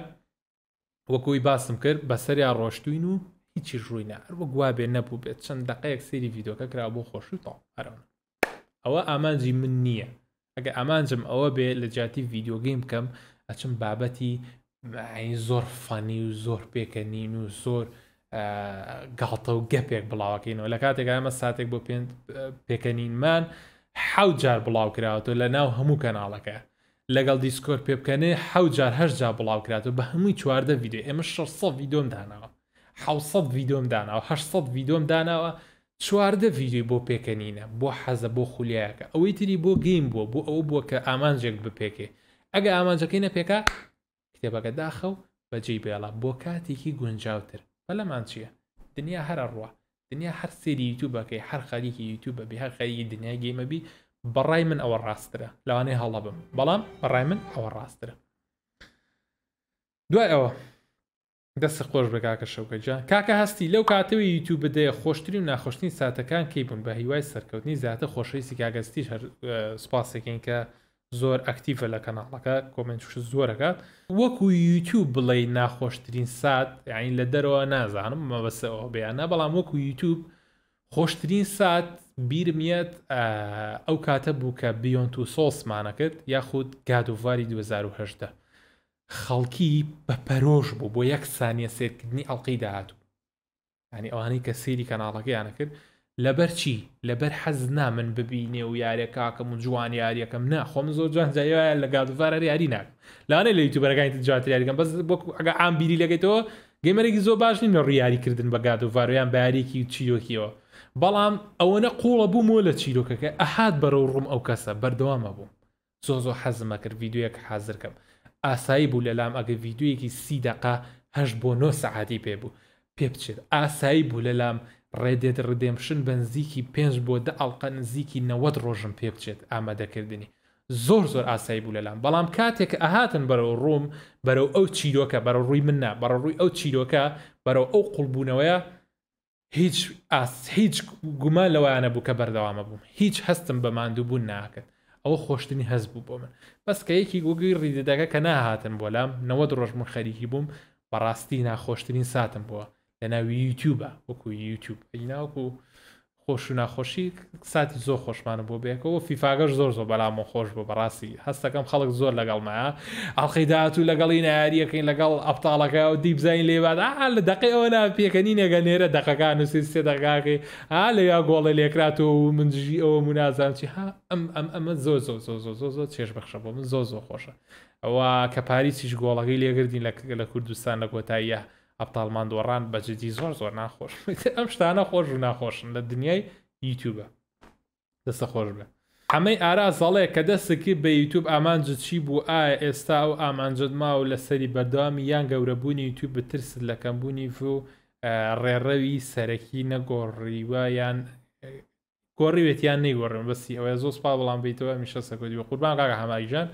A: وەکوی باسم کرد بەسەریا ڕۆشتوین و هیچی ڕووی نە هەر بە گوابێ نەبوو بێت چەند دقەیەک سێری ڤیدۆکە کرا بۆ خۆشی تاڵ هەرەوە ئەوە ئامانجی من نییە ئەگە ئامانجم ئەوە بێ لە جاتی ڤیدۆگەیم بکەم ئەچم بابەتی زۆر فانی و زۆر پێکەنین و زۆر گاڵتە و گەپێک بڵاوەکەینەوە لە کاتێک ئەمە ساتێک بۆ پێکەنینمان حەوت جار بڵاو کراوەوە لە ناو هەموو کەناڵەکە لەگەڵ دیسکۆر پێ بکەنێ حەوت جار هەشت جار بڵاو کراتەوە بە هەمووی چواردە ڤیدۆ ئێمە شەشسەد ڤیدۆم داناوە حەوسەد ڤیدۆم داناوە هەشسەد ڤیدۆم داناوە چواردە ڤیدۆی بۆ پێکەنینە بۆ حەزە بۆ خولیایەکە ئەوەی تری بۆ گەیم بووە بۆ ئەوە بووە کە ئامانجێک بپێکێ ئەگە ئامانجەکەی نەپێکا کتێبەکە داخە و بەجێی بێڵە بۆ کاتێکی گونجاوتر بەلەمان چییە دنیا هەرە ڕوە دنیا هەر سێری یوتیوبەکەی هەر خەریکی یوتیوبە بێ هەر خەریکی دنیای گەیمەبی بەڕای من ئەوە ڕاسترە لەوانەیە هەڵە بم بەڵام بەڕای من ئەوە ڕاسترە دوای ئەوە دەست خۆش بە کاکە شەوکەجان کاکە هەستی لەو کاتەوەی یوتیوب بدەیە خۆشترین و ناخۆشتنی ساتەکان کەی بوون بە هیوای سەرکەوتنی زیاتر خۆشەویستی کاگەستیش هەر سپاسێکین کە زۆر ئەکتیڤە لە کەناڵەکە کۆمنتش زۆرەکات وەکو یوتیوب بڵێ ناخۆشترین سات یعنی لە دەرەوە نازانم مەبەستەوە بەیانە بەڵام وەکو یوتیوب خۆشترین سات بیرمیێت ئەو کاتە بوو کە بیۆن تو سۆسمانە کرد یاخود گادوڤاری دوو هەزار و هەژدە خەڵکی بە پەرۆژ بوو بۆ یەک سانیە سێرکردنی ئەڵقەی داهاتوو ینی ئەوانەی کە سێری کەناڵەکەیانە کرد لەبەر چی لەبەر حەز نامن ببینێ و یاریەکەکەم و جوان یاریەکەم نا خۆم زۆر جوان جایە لە گادوڤارە یاری ناکەم لەوانەیە لە یوتیوبەرەکانی جواتر یاریەکەم بەس بۆ ئەگە ئام بیری لەگەیتەوە گەیمەرێکی زۆر باش نین لە ڕیاریکردن بە گادوڤارۆیان بە یاریەکی چیرۆکیەوە بەڵام ئەوەنە قوڵە بوومەوە لە چیرۆکەکە ئەهات بەرەو ڕووم ئەو کەسە بەردەوامە بووم زۆ زۆ حەزمە کرد ڤیددیوەک حازرکەم ئاسایی بوو لەلام ئەگە ڤیددیوەکی سی دقا هەشت بۆ نۆ سەعاتی پێ بوو پێ بچێت ئاسایی بوو لەلام ڕێدێت ڕدێمشن بە نزیکی پێنج بۆ دە ئەڵقە نزیکی نەوەت ڕۆژم پێ بچێت ئامادەکردنی زۆر زۆر ئاسایی بوو لەلام بەڵام کاتێک ئەهاتن بەرەو ڕووم بەرەو ئەو چیرۆکە بەرەو ڕووی مننا بەرەو ڕووی ئەو چیرۆکە بەرەو ئەو قوڵبوونەوەیە هیچ ئاس هیچ گومان لەوانە بوو کە بەردەوامە بووم هیچ هەستم بە ماندووبوون ناکرد ئەوە خۆشتنی هەست بوو بۆ من بەس کە یەکی گوگوی ڕیدەدەکە کە ناهاتن بۆ لام نەوەت ڕۆژ من خەریکی بووم بەڕاستی ناخۆشترین ساتم بووە لە ناوی یوتیوبە وەکو یوتیوب ئەیناوەکو خۆش و ناخۆشی ساتی زۆر خۆشمانە بۆ بێکەوە فیفاگەش زۆر زۆر بەلامە خۆش بۆ بەڕاستی هەستەکەم خەڵک زۆر لەگەڵمایە ئەڵخەی داهات و لەگەڵی ناریەکەین لەگەڵ ئەفتاڵەکە و دیبزین لێبات لە دقیەوە نا پێکەنی نێگە نێرە دقەکان و سێ دقاکەی ئا لە یا گۆڵی لێکراتەوە و منجی ئەوە منازان چی ها ئەم ئەم ئەمە زۆر زۆر زۆر زۆر زۆر زۆر چێش بەخشە بۆ من زۆر زۆر خۆشە ئەوە کە پاریسیش گۆڵەکەی لێگردین لە کوردستان لە کۆتاییە ئەبتاڵمان دۆڕان بەجددی زۆر زۆر ناخۆش ئەم شتانە خۆش و ناخۆشن لە دنیای یوتیوبە دەستە خۆش بێ ئەمەی ئارا زەڵێ کە دەستکی بە یوتیوب ئامانجت چی بوو ئایا ئێستا و ئامانجت ما و لەسەری بەردەوامی یان گەورەبوونی یوتیوب بترست لە کەمبوونی و ڕێڕەوی سەرەکی نەگۆڕیوە یان گۆڕیوێتیان نەیگۆڕن بەسی ئەوە زۆر سپا بەڵام بیتەوە میشە سەکۆدی وە قوربان کاکە هەماریجان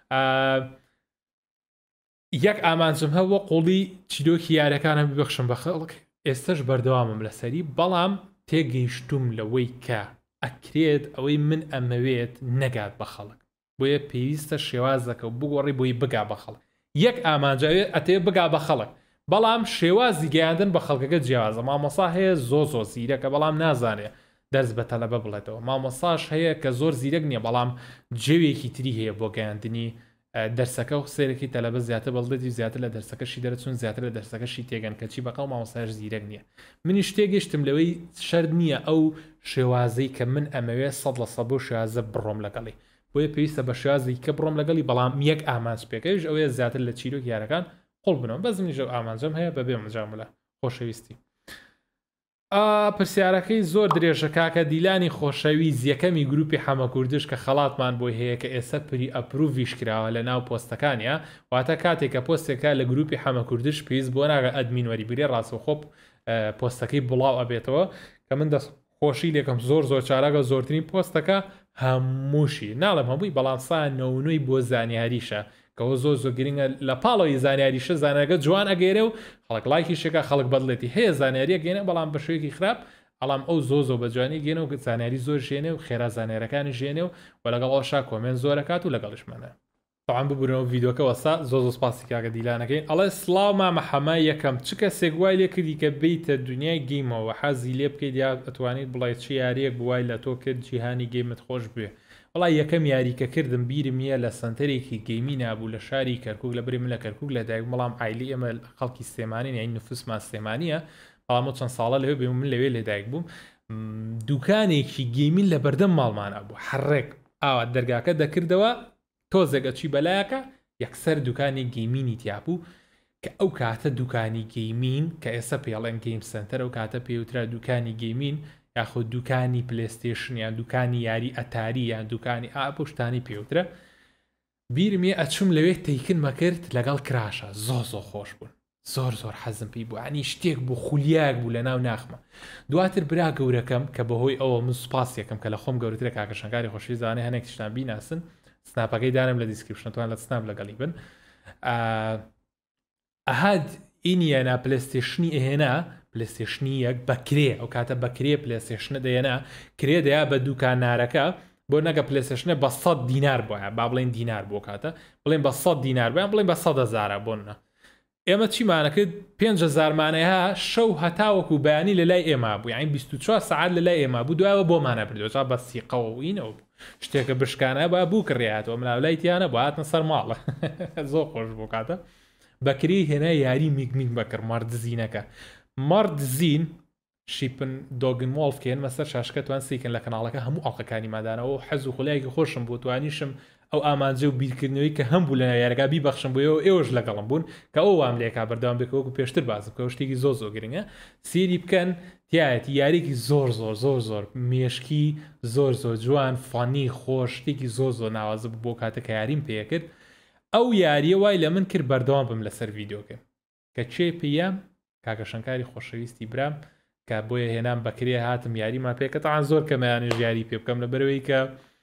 A: یەک ئامانجم هەوە قوڵی چیرۆکی یارەکانم ببەخشم بە خەڵک ئێستش بەردەوامم لەسەری بەڵام تێگەیشتوم لەوەی کە ئەکرێت ئەوەی من ئەمەوێت نەگات بە خەڵک بۆیە پێویستە شێوازەکە و بگۆڕی بۆی بگا بە خەڵک یەک ئامانجاوێت ئەتێ بگا بە خەڵک بەڵام شێوازی گەیاندن بە خەڵکەکە جیاوازە مامۆسا هەیە زۆر زۆر زیرەکە بەڵام نازانێت دەست بە تەلەبە بڵێتەوە مامۆساش هەیە کە زۆر زیرەک نییە بەڵام جێوێکی تری هەیە بۆ گەیاندنی دەرسەکە و سێرەکی تەلەبە زیاتر بەڵدەی زیاتر لە دەرسەکەشی دەرەچون زیاتر لە دەرسەکەشی تێگەن کەچی بەقەڵ مامۆساش زیرەک نییە منیش تێگەشتم لەوەی شەرد نییە ئەو شێوازەی کە من ئەمەوێت سەد لە سەد بۆ شێوازە بڕۆم لەگەڵی بۆیە پێویستە بە شێوازی کە بڕۆم لەگەڵی بەڵام یەک ئامانج پێکەویش ئەوەیە زیاتر لە چیرۆک یارەکان قوڵ بنەوە بەس منیش ئامانجەم هەیە بەبێ مجاملە خۆشەویستی پرسیارەکەی زۆر درێژە کاکە دیلانی خۆشەویست یەکەمی گروپی حەمە کوردش کە خەڵاتمان بۆی هەیە کە ئێستا پری ئەپروڤیش کراوە لە ناو پۆستەکانیە واتە کاتێک کە پۆستێکە لە گروپی حەمە کوردش پێویست بۆ ناگە ئەدمین وەریبرێ ڕاستەوخۆ پۆستەکەی بڵاو ئەبێتەوە کە من دەست خۆشی لێکم زۆر زۆر چاراگە زۆرترین پۆستەکە هەمووشی ناڵم هەمووی بەڵام سا نەونووی بۆ زانیاریشە کەەوە زۆر زۆر گرنگە لە پاڵەوەی زانیاریشە زانەکە جوان ئەگەێرە و خەڵک لایکی شێکە خەڵک بەدڵێتی هەیە زانیاریە گەێنە بەڵام بە شوەیەکی خراپ ئەڵام ئەو زۆ زۆ بە جوانی گەێنە و زانیاری زۆر ژێنێ و خێرا زانێرەکانی ژێنێ و و لەگەڵ ئەوشا کۆمنت زۆرەکات و لەگەڵشمانە تاوان ببوورنەوە ڤیدۆکە وەسا زۆ زۆ سپاسی کاکە دیلانەکەین ئەڵێ سڵاو مامە حەمای یەکەم چ کەسێک وای لێ کردی کە بیتە دنیای گەیمەوە حەزی لێ بکەیت یا ئەتوانیت بڵێت چی یاریەک بوای لە تۆ کرد جیهانی گەیمت خۆش بێ وڵای یەکەم یاریکە کردم بیرم نیە لە سنتەرێکی گەیمی نابوو لە شاری کەرکوک لە بری من لە کەرکوک لە دایک بەڵام عیلی ئەمە خەڵکی سێمانی یان نفوسمان سێمانیە بەڵام چەند ساڵە لەوێ بێ من لەوێ لێدایک بووم دوکانێکی گەیمین لە بەردەم ماڵمانە بوو حڕێک ئاوا دەرگاکە دەکردەوە تۆزێگە چی بەلایەکە یەکسەر دوکانی گەیمینی تیابوو کە ئەو کاتە دوکانی گەیمین کە ئێستا پێڵێن گەیم سنتەر ئەو کاتە پێوترا دوکانی گەیمین یاخود دوکانی پلێستێشن یان دوکانی یاری ئەتاری یان دوکانی ئاپشتانی پێوترە بیرمێ ئەچوم لەوێ تەیکن مەکرد لەگەڵ کراشە زۆ زۆ خۆش بوون زۆر زۆر حەزم پێی بوو عنی شتێک بوو خولیاک بوو لە ناو ناخمە دواتر برا گەورەکەم کە بەهۆی ئەوە من سوپاس یەکەم کە لە خۆم گەورەترە کاکەشنگاری خۆشی زانێ هەنێک تشتان بیناسن سناپەکەی دانم لە دیسکریپشن توان لە سناپ لەگەڵی بن ئەهاد ئینیەنا پلێستێشنی ئێهێنا پلێستێشنی یەک بەکرێ ئەو کاتە بەکرێ پلێستێشنە دەیەنا کرێ دەیا بە دوکانارەکە بۆ نەگە پلێسشنە بە سەد دینار بۆە با بڵێن دینار بۆ کاتە بڵێن بە سەد دینار بیان بڵێن بە سەد هەزارە بۆنە ئێمە چیمانەکرد پێنج هەزارمانەیە شەو هەتاوەکو بەیانی لە لای ئێمە بوو یعنی بیست و چوار سەعات لە لای ئێمە بوو دوایەوە بۆمانە بردوێت بە سیقەوەینەوە بوو شتێکە بشکانە با بوو کڕیاتەوە ملاولایتیانە بۆ هاتنە سەر ماڵە زۆر خۆش بۆ کاتە بەکری هێنا یاری میگمیگ بەکرد ماردزینەکە ماردزین شیپن دۆگن مۆڵفکێن مەسەر شاشکە توان سیکن لە کەناڵەکە هەموو ئاڵلقەکانی مادانەوە حەز و خولایەکی خۆشم بۆ توانیشم ئەو ئامانجە و بیرکردنەوەی کە هەم بوو لە یارەکە بیبەخشم بۆیەوە ئێوەش لەگەڵم بوون کە ئەو وام لێکا بەردەوام بێکەوەکو پێشتر بازم کە شتێکی زۆر زۆر گرنگە سیری بکەن تایەتی یاریکی زۆر زۆر زۆر زۆر مێشکی زۆر زۆر جوان فانی خۆش شتێکی زۆر زۆر ناوازە بۆ کاتە کە یاریم پێکرد ئەو یاریە وای لە من کرد بەردەوام بم لەسەر ڤیدۆکە کە چێ پێیام کاکە شەنکاری خۆشەویستی برام کە بۆیە هێنام بەکرێ هاتم یاریمان پێکە تاان زۆر کەمەیانش یاری پێ بکەم لە بەرەوەی کە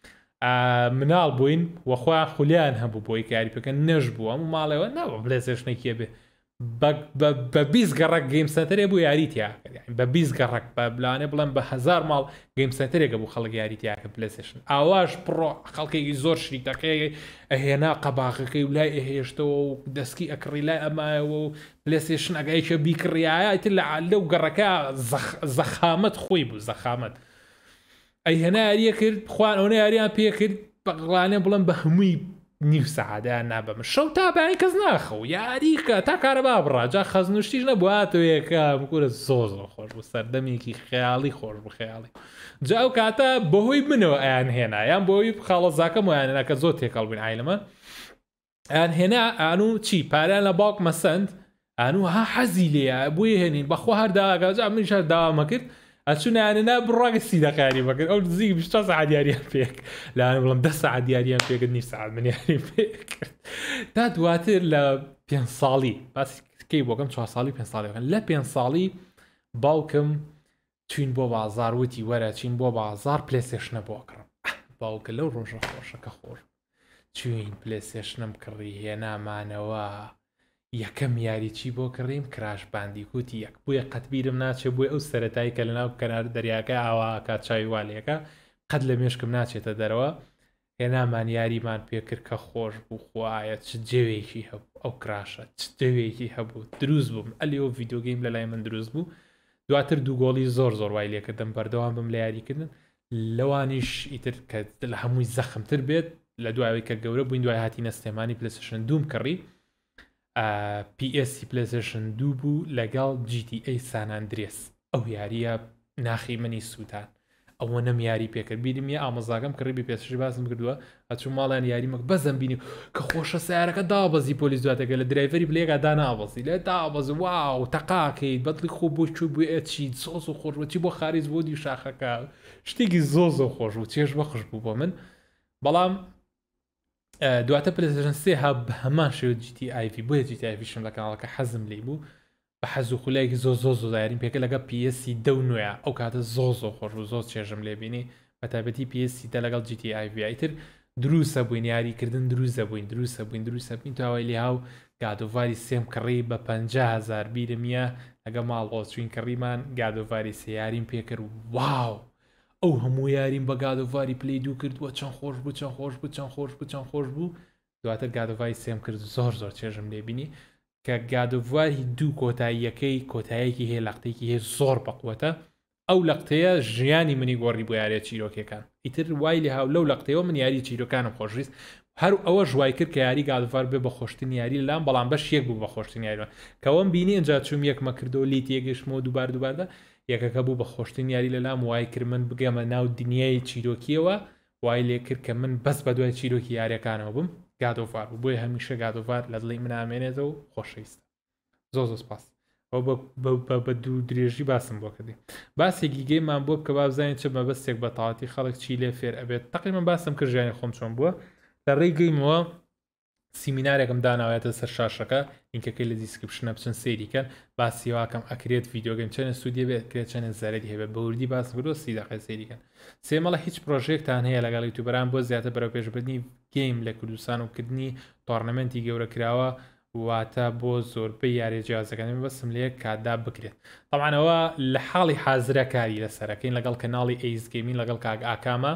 A: مناڵ بووین وەخوا خولیان هەبوو بۆی کاری پێکەن نەش بوو ئەم ماڵەوە ناوە بلێزێشنێکیە بێ بە بیست گەڕک گەیم سنتەرێ بوو یاریتیا بە بیست گەڕک بە بلانێ بڵێن بە هەزار ماڵ گەیم سنتەرێکە بوو خەڵک یاریتیاکە پلێسشن ئاواش پڕۆ خەڵکێکی زۆر شریکەکەی ئەهێنا قەباقەکەی و لای ئەهێشتەوە و دەستکی ئەکڕی لای ئەمایەوە و پلێسشن ئەگەیکە بیکڕایەتر لە لەو گەڕەکە زەخامەت خۆی بوو زەخامەت ئەی هێنا یاریە کرد خوان ئەوە یاریان پێ کرد بەڵانێ بڵم بە هەمووی نیو سەعادیان نابەمە شەو تا بەیان کەس ناخە و یاریکە تا کارەبا بڕاجا خەزنوشتیش نەبوواتەوەیەکە بکورە زۆر زۆر خۆش بوو سەردەمێکی خەیاڵی خۆش بوو خەیاڵی جا ئەو کاتە بەهۆی منەوە ئەیان هێنا یان بۆی خاڵەزاکەم ویانێنا کە زۆر تێکەڵ بووین ئایلەمە ئەیان هێنا ئانوو چی پاریان لە باوک مەسەند ئانوو ها حەزی لێە بۆیە هێنین بەخوا هەرداگاجا منیش هەر داوامە کرد ئەچونیانەنا بڕاگە سیدەقاری بەکرد ئەو زیگ بیست سەعات دیاریان پێک لاانە بڵم دە سەعات دیاریان پێکرد نیم سەعات من یاری پێکرد تا دواتر لە پێنج ساڵی باسکەی بۆکەم چوار ساڵی پێنج ساڵیەکەن لە پێنج ساڵی باوکم چین بۆ بازار وتی وەرە چین بۆ بازار پلێسێشنە بۆ کڕم باوکە لەو ڕۆژە خۆشەکە خۆر چین پلێسێشنم کڕی هێنامانەوە یەکەم یاریچی بۆ کڕیم کراش باندیکوتی یەک بووە قەتبیرم ناچێت بووی ئەو سەرەتایی کە لەناو کەنار دەریاکە ئاوا کات چاوی والەکە قەت لە مێشکم ناچێتە دەرەوە هێنامان یاریمان پێکرد کە خۆش بوو خوایە چ جێوێکی هەبوو ئەو کراشە چ جێوێکی هەبوو دروست بووم ئەلی ئەو ڤیدۆگەیم لە لای من دروست بوو دواتر دوو گۆڵی زۆر زۆر وای لێکردم بەردەوام بم لە یاریکردن لەوانیش ئیتر کە لە هەمووی زەخمتر بێت لە دوایەوەی کە گەورە بووین دوای هاتی نەستێمانی پلێسشن دووم کڕی پی ئێس سی پلێسشن دوو بوو لەگەڵ جی تی ئەی سان ئەندرێس ئەو یاریە ناخی منی سووتان ئەوە نەم یاری پێکرد بیرمیە ئامۆزاگەم کڕیبی پێشی باسم کردووە ئەچوو ماڵیان یاریمەک بەزم بینی کە خۆشە سیارەکە دابەزی پۆلیس دواتەکە لە درایڤەری بلێگا دانابەزی لێ دابەز واو تەقاکەیت بەدڵی خۆ بۆ چوو بوو ئەچی سۆز و خۆشبەتی بۆ خاریز بۆ دی شاخەکە شتێکی زۆ زۆ خۆش و چێش بەخش بوو بۆ من بەڵام دواتە پلێسشن سێ ها بە هەمان شێوە جی تی ئای ڤی بۆیە جی تی ئای ڤی شم لە کاناڵەکە حەزم لێ بوو بە حەز و خولایەکی زۆ زۆ زۆ یاریم پێکە لەگە پی ئێس سی دە و نوێە ئەو کاتە زۆ زۆ خۆش و زۆر چێژم لێ بینی بە تایبەتی پی ئێس سی دە لەگەڵ جی تی ئای ڤی ئایتر دروستە بووین یاریکردن دروستە بووین دروستە بووین دروستە بووین تاوای لێ هاو گادۆڤاری سێم کڕی بە پەنجا هەزار بیرمیە لەگە ماڵەوە چوین کڕیمان گادۆڤاری سێ یاریم پێکرد واو ئەو هەموو یاریم بە گادۆڤاری پلەی دوو کردووە چەند خۆش بوو چەند خۆش بوو چەند خۆش بوو چەند خۆش بوو دواتر گادۆڤاری سێم کرد زۆر زۆر چێژم لێ بینی کە گادۆڤاری دوو کۆتاییەکەی کۆتاییەکی هەیە لەقتێکی هەیە زۆر بەقوەتە ئەو لەقتەیە ژیانی منی گۆڕی بۆ یاریە چیرۆکەکان ئیتر وای لێ هاو لەو لەقتەوە من یاری چیرۆکانم خۆشویست هەر ئەوە ژوای کرد کە یاری گادۆڤار بێ بە خۆشتنی یاری لەلام بەڵام بەش یەک بوو بە خۆشتنی یاریوە کەوەم بینی ئەنجا چوم یەکمە کردەوە لیت یەگەشتمەوە دووبار دووباردا یەکەکە بوو بە خۆشتنی یاری لەلام وای کرد من بگەمە ناو دنیای چیرۆکیەوە وای لێ کرد کە من بەس بە دوای چیرۆکی یاریەکانەوە بم گادۆڤار بوو بۆیە هەمیشە گادۆڤار لە دڵی من ئامێنێتەوە و خۆشەویستە زۆر زۆر سپاس ئەو بە دوو درێژی باسم بۆ کردی باسێکی گەیمان بۆ بکە با بزانین چ مەبەستێک بە تەواتی خەڵک چی لێ فێر ئەبێت تەقریبەن باسم کرد ژیانی خۆم چۆن بووە لە ڕێی گەیمەوە سیمینارێکم داناوێتە سەر شاشەکە لینکەکەی لە دیسکریپشنە بچن سەیریکەن باسی واکەم ئەکرێت ڤیدۆگەیم چەنە سوودیە بێت کرێت چەنە زەرەری هەبێت بەوردی باسم کردووە سی دقیقە سەیریکەن سێمەڵە هیچ پرۆژێکتان هەیە لەگەڵ یوتیوبەران بۆ زیاتر بەرەو پێشبردننی گەیم لە کوردستان و کردنی تۆرنەمەنتی گەورە کراوە واتە بۆ زۆربەی یاریجیازەکانی بەسم لێ کاتدا بکرێت طبعاً ئەوە لە حاڵی حازرە کاری لەسەرەکەین لەگەڵ کەناڵی ئەیس گەیمین لەگەڵ کاگ ئاکامە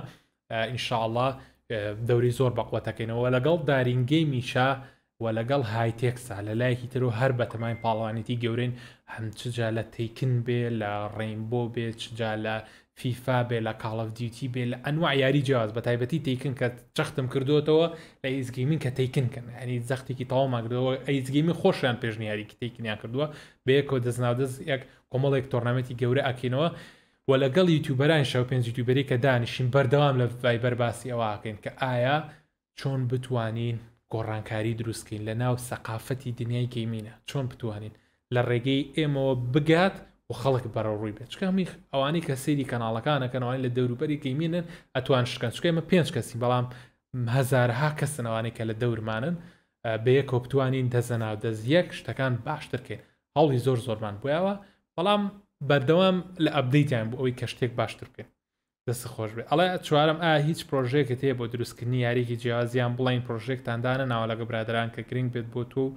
A: ئینشاءڵڵا دەوری زۆر بەقوتەکەینەوە لەگەڵ دارینگەیمیشە و لەگەڵ هایتێکسا لە لایەکی تر و هەر بەتەمای پاڵوانیتی گەورەین هەم چجا لە تیکن بێ لە ڕێینبۆ بێ چجا لە فیفا بێ لە کاڵف دیوتی بێ لە ئەنواع یاری جیاواز بە تایبەتی تیکن کە چەختم کردوتەوە لە ئیزگیمین کە تیکنکن هەنی زەختێکی تەواو ماگرەوە ئەیزگیمی خۆشیان پێشنیاریکی تیکنیان کردووە بەیەکەوە دەستناودەست یەک کۆمەڵێک تۆرنامەتی گەورە ئەکەینەوە و لەگەڵ یوتیوبەران شەو پێنج یوتیوبەری کە دانیشین بەردەوام لە ڤایبەر باسی ئەوە ئاکەین کە ئایا چۆن بتوانین گۆڕانکاری دروستکەین لە ناو سەقافەتی دنیای گەیمینە چۆن بتوانین لە ڕێگەی ئێمەوە بگات و خەڵک بەڕەوڕووی بێت چکەمی ئەوانی کە سەیری کەناڵەکانەکەنەوەی لە دەوروبەری گەیمینن ئەتوان شکەن چکەمە پێنج کەسی بەڵام هەزارها کەسنەوەی کە لە دەورمانن بەیەکەوە بتوانین دەزەناو دەست یەک شتەکان باشترکەین هەڵی زۆر زۆرمان بۆیەوە بەڵام بەردەوام لە ئەبدەیتیان بۆ ئەوەی کە شتێک باشتر بکەین دەست خۆش بێ ئەڵێ چوارم ئا هیچ پرۆژێکت هەیە بۆ دروستکردنی یاریکی جیازیان بڵین پرۆژێکتاندانە ناوە لەگە برادران کە گرنگ بێت بۆ تۆ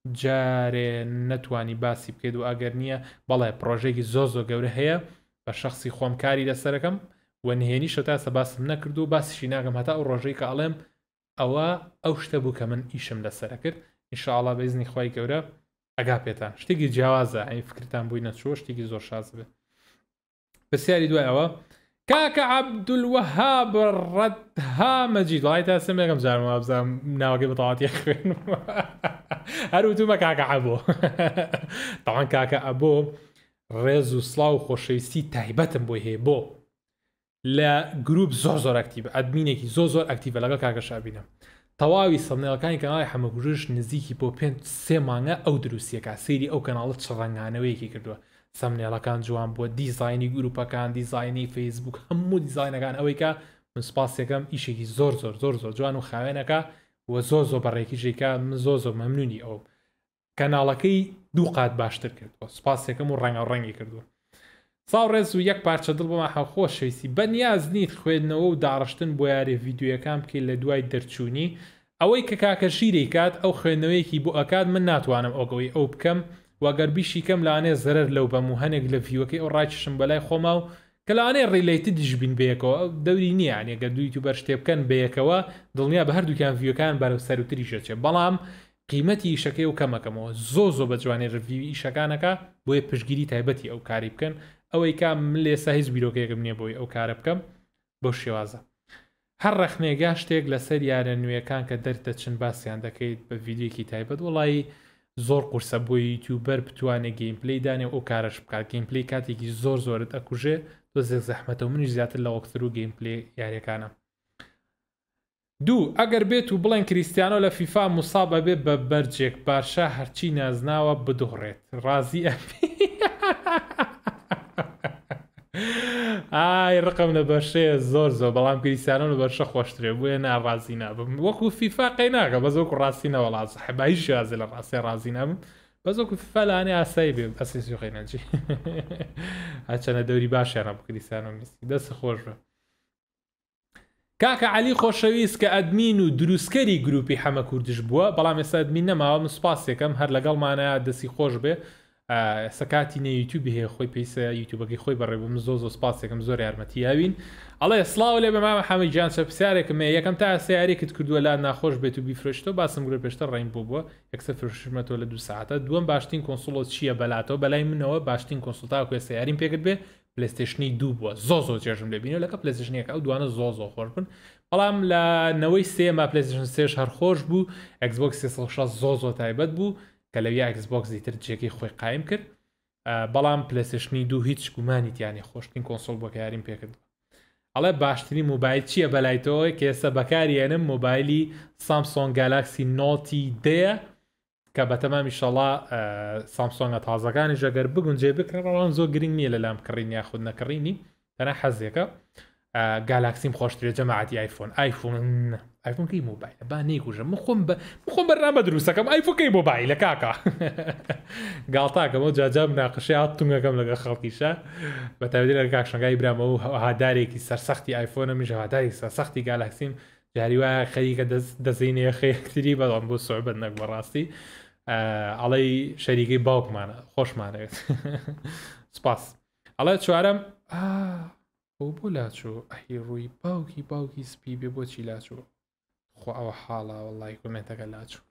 A: جارێ نەتوانی باسی بکەیت و ئەگەر نییە بەڵێ پرۆژێکی زۆ زۆ گەورە هەیە بە شخصی خۆمکاری لەسەرەکەم و نهێنی شتاسە باسم نەکرد و باسیشی ناگەم هەتا ئەو ڕۆژەی کە ئەڵێم ئەوە ئەو شتە بوو کە من ئیشم لەسەرە کرد ئینشاءڵڵا بەیزنی خۆی گەورە ئەگا پێتان شتێکی جیاوازە ئەی فکرتان بووی نەچوە شتێکی زۆر شاز بێت پرسیاری دوای ئەوە کاکە عەبدولوەهاب ڕەدها مەجید وڵای تا سم یەکەم جارم وابزانم ناوەکەی بەتەواتی خوێنم هەر وتومە کاکە عەبۆ تەواان کاکە ئەبۆ ڕێز و سڵاو و خۆشەویستی تایبەتم بۆی هەیە بۆ لە گروپ زۆر زۆر ئەکتیڤە ئەدمینێکی زۆر زۆر ئەکتیڤە لەگەڵ کاکە شابینە تەواوی سەمنێڵەکانی کەناڵی حەمەگوژش نزیکی بۆ پێنج سێ مانگە ئەو دروستیەکە سەیری ئەو کەناڵت چڕەنگانەوەیەکی کردووە سەمنێڵەکان جوان بووە دیزایانی گروپەکان دیزایانی فەیسبوک هەموو دیزاینەکان ئەوەی کە من سپاسێکم ئیشێکی زۆر زۆر زۆر زۆر جوان و خاوێنەکە و زۆر زۆر بەڕێکی ژێکە من زۆر زۆر مەمنونی ئەو کەناڵەکەی دوو قات باشتر کردووە سپاسێکم و ڕەنگە ڕەنگی کردووە ساو ڕێز و یەک پارچە دڵ بۆمە حەخۆش شویستی بەنیاز نیت خوێندنەوە و داڕشتن بۆ یاری ڤیددیوەکان بکەیت لە دوای دەرچوونی ئەوەی کە کاکە شیرەی کات ئەو خوێندنەوەیەکی بۆ ئەکات من ناتوانم ئەوگەوەی ئەو بکەم واگەر بیشی کەم لاانێ زەرەر لەو بەم و هەنێک لە ڤیوەکەی ئەو ڕاکشم بەلای خۆما و کە لاانێ ڕیلیتی دیژبین بەیەکەوە دەوری نییە ئەگە دوی تو بەر شتێ بکەن بەیەکەوە دڵنیا بە هەردووکیان ڤیوەکان بەرەو سەروتریشەچێ بەڵام قیمەتی ئیشەکەی و کەمەکەمەوە زۆ زۆ بە جوانێ ڕڤیو ئیشەکانەکە بۆیە پشگیری تایبەتی ئەو کاری بکەن ئەوەی کا من لێسا هیچ بیرۆکەیەکم نییە بۆی ئەو کارە بکەم بۆ شێوازە هەر ڕەخنێگا شتێک لەسەر یارە نوێیەکان کە دەردەچن باسییان دەکەیت بە ڤیددیوکی تایبەت وڵی زۆر قورسە بۆ یوتیوبەر بتوانێت گەیمپلەی دانێ ئەو کارش بکات گەیمپلەی کاتێکی زۆر زۆرت ئەکوژێ تۆ زێک زەحمەتە و منیش زیاتر لە وەکتر و گەیمپلێ یاریەکانە دوو ئەگەر بێت و بڵێن کریستیانۆ لە فیفا موسابە بێ بە بەرجێک باشە هەرچی نازناوە بدوڕێت ڕازی ئەبی ئای ڕقم لە بەشەیە زۆر زۆر بەڵام کریسیانۆ لە بەرشە خۆشترێ بووە ناڕازی نابم وەکو فیفا قەی ناکە بەزۆکو ڕاستی نەوەڵاز حبایی شازی لە ڕاستی ڕازی نابم بەزۆکو فیفا لەانێ ئاسایی بێ ئەسی خێنەجی هەچەنە دەوری باشیانە بۆ کریسیانۆ میسی دەست خۆش بە کاکە عەلی خۆشەویست کە ئەدمین و دروستکەری گروپی حەمە کوردش بووە بەڵام ئێستا ئەدمین نەماوە من سوپاسێکم هەر لەگەڵمانەیە دەستی خۆش بێ سەکاتی نە یوتیوبی هەیە خۆی پێیسە یوتیوبەکەی خۆی بەڕێبووم زۆ زۆ سپاسێکم زۆر یارمەتیاوین ئەڵێ سڵاو لێ بە مامە حەمەد جان چە پرسیارێکم هەیە یەکەم تا سیارێکت کردووە لا ناخۆش بێت و بیفرۆشتەوە باسم گرە پێشتر ڕێین بۆ بووە یەکسەر فرۆشمەتەوە لە دوو ساعتە دووەم باشترین کۆنسۆڵۆ چییە بەلاتەوە بەلای منەوە باشترین کۆنسڵتا کوێ سیاریم پێکرد بێ پلەیستێشنی دوو بووە زۆ زۆ جێژم لێبینەوە لەکە پلەیستێشنیەکە ئەو دوانە زۆ زۆ خۆش بن بەڵام لە نەوەی سێمە پلەیستێشن سێش هەر خۆش بوو ئەکسبۆکس سێسەد و شەست زۆ زۆ تایبەت بوو کە لەویا ئەکسبۆکس دیتر جێگەی خۆی قایم کرد بەڵام پلەیستێشنی دوو هیچ گومانی تیانی خۆشترین کۆنسۆڵ بۆ یاریم پێکرد ئەڵێ باشترین موبایل چییە بەلایتەوە کە ئێستا بەکارێنم مۆبایلی سامسۆنگ گالاکسی نۆتی دێ کە بەتەمامی شەڵا سامسۆنگە تازەکانی ژەگەر بگونجێ بکڕەوەڵان زۆر گرنگ نییە لەلام کڕین یاخود نەکڕینی تەنە حەزێکە گالاکسیم خۆشترێ جەماعەتی ئایفۆن ئایفۆن ئایفۆنکەی مۆبایلە با نێکوژە مخۆم بە مخۆم بەرنامە دروستەکەم ئایفۆنکەی مۆبایلە کاکە گاڵتاکەمەوە جاجام ناقشەی هاتوونەکەم لەگە خەڵکیشە بە تایبەتی لە کاکشنگای برامەوە هادارێکی سەرسەختی ئایفۆنە میژە هاداری سەرسەختی گالاکسیم جاری وایە خەریکە دەزینێ خەیەکتری بەڵام بۆ سوعبەت نەک بەڕاستی ئەڵەی شەریکەی باوکمانە خۆشمانەوێت سپاس ئەڵێ چوارەم ئەو بۆ لاچوو ئەهی ڕووی باوکی باوکی سپی بێ بۆچی لاچوو خۆ ئەوە حاڵە وەڵای کومنتەکە لاچوو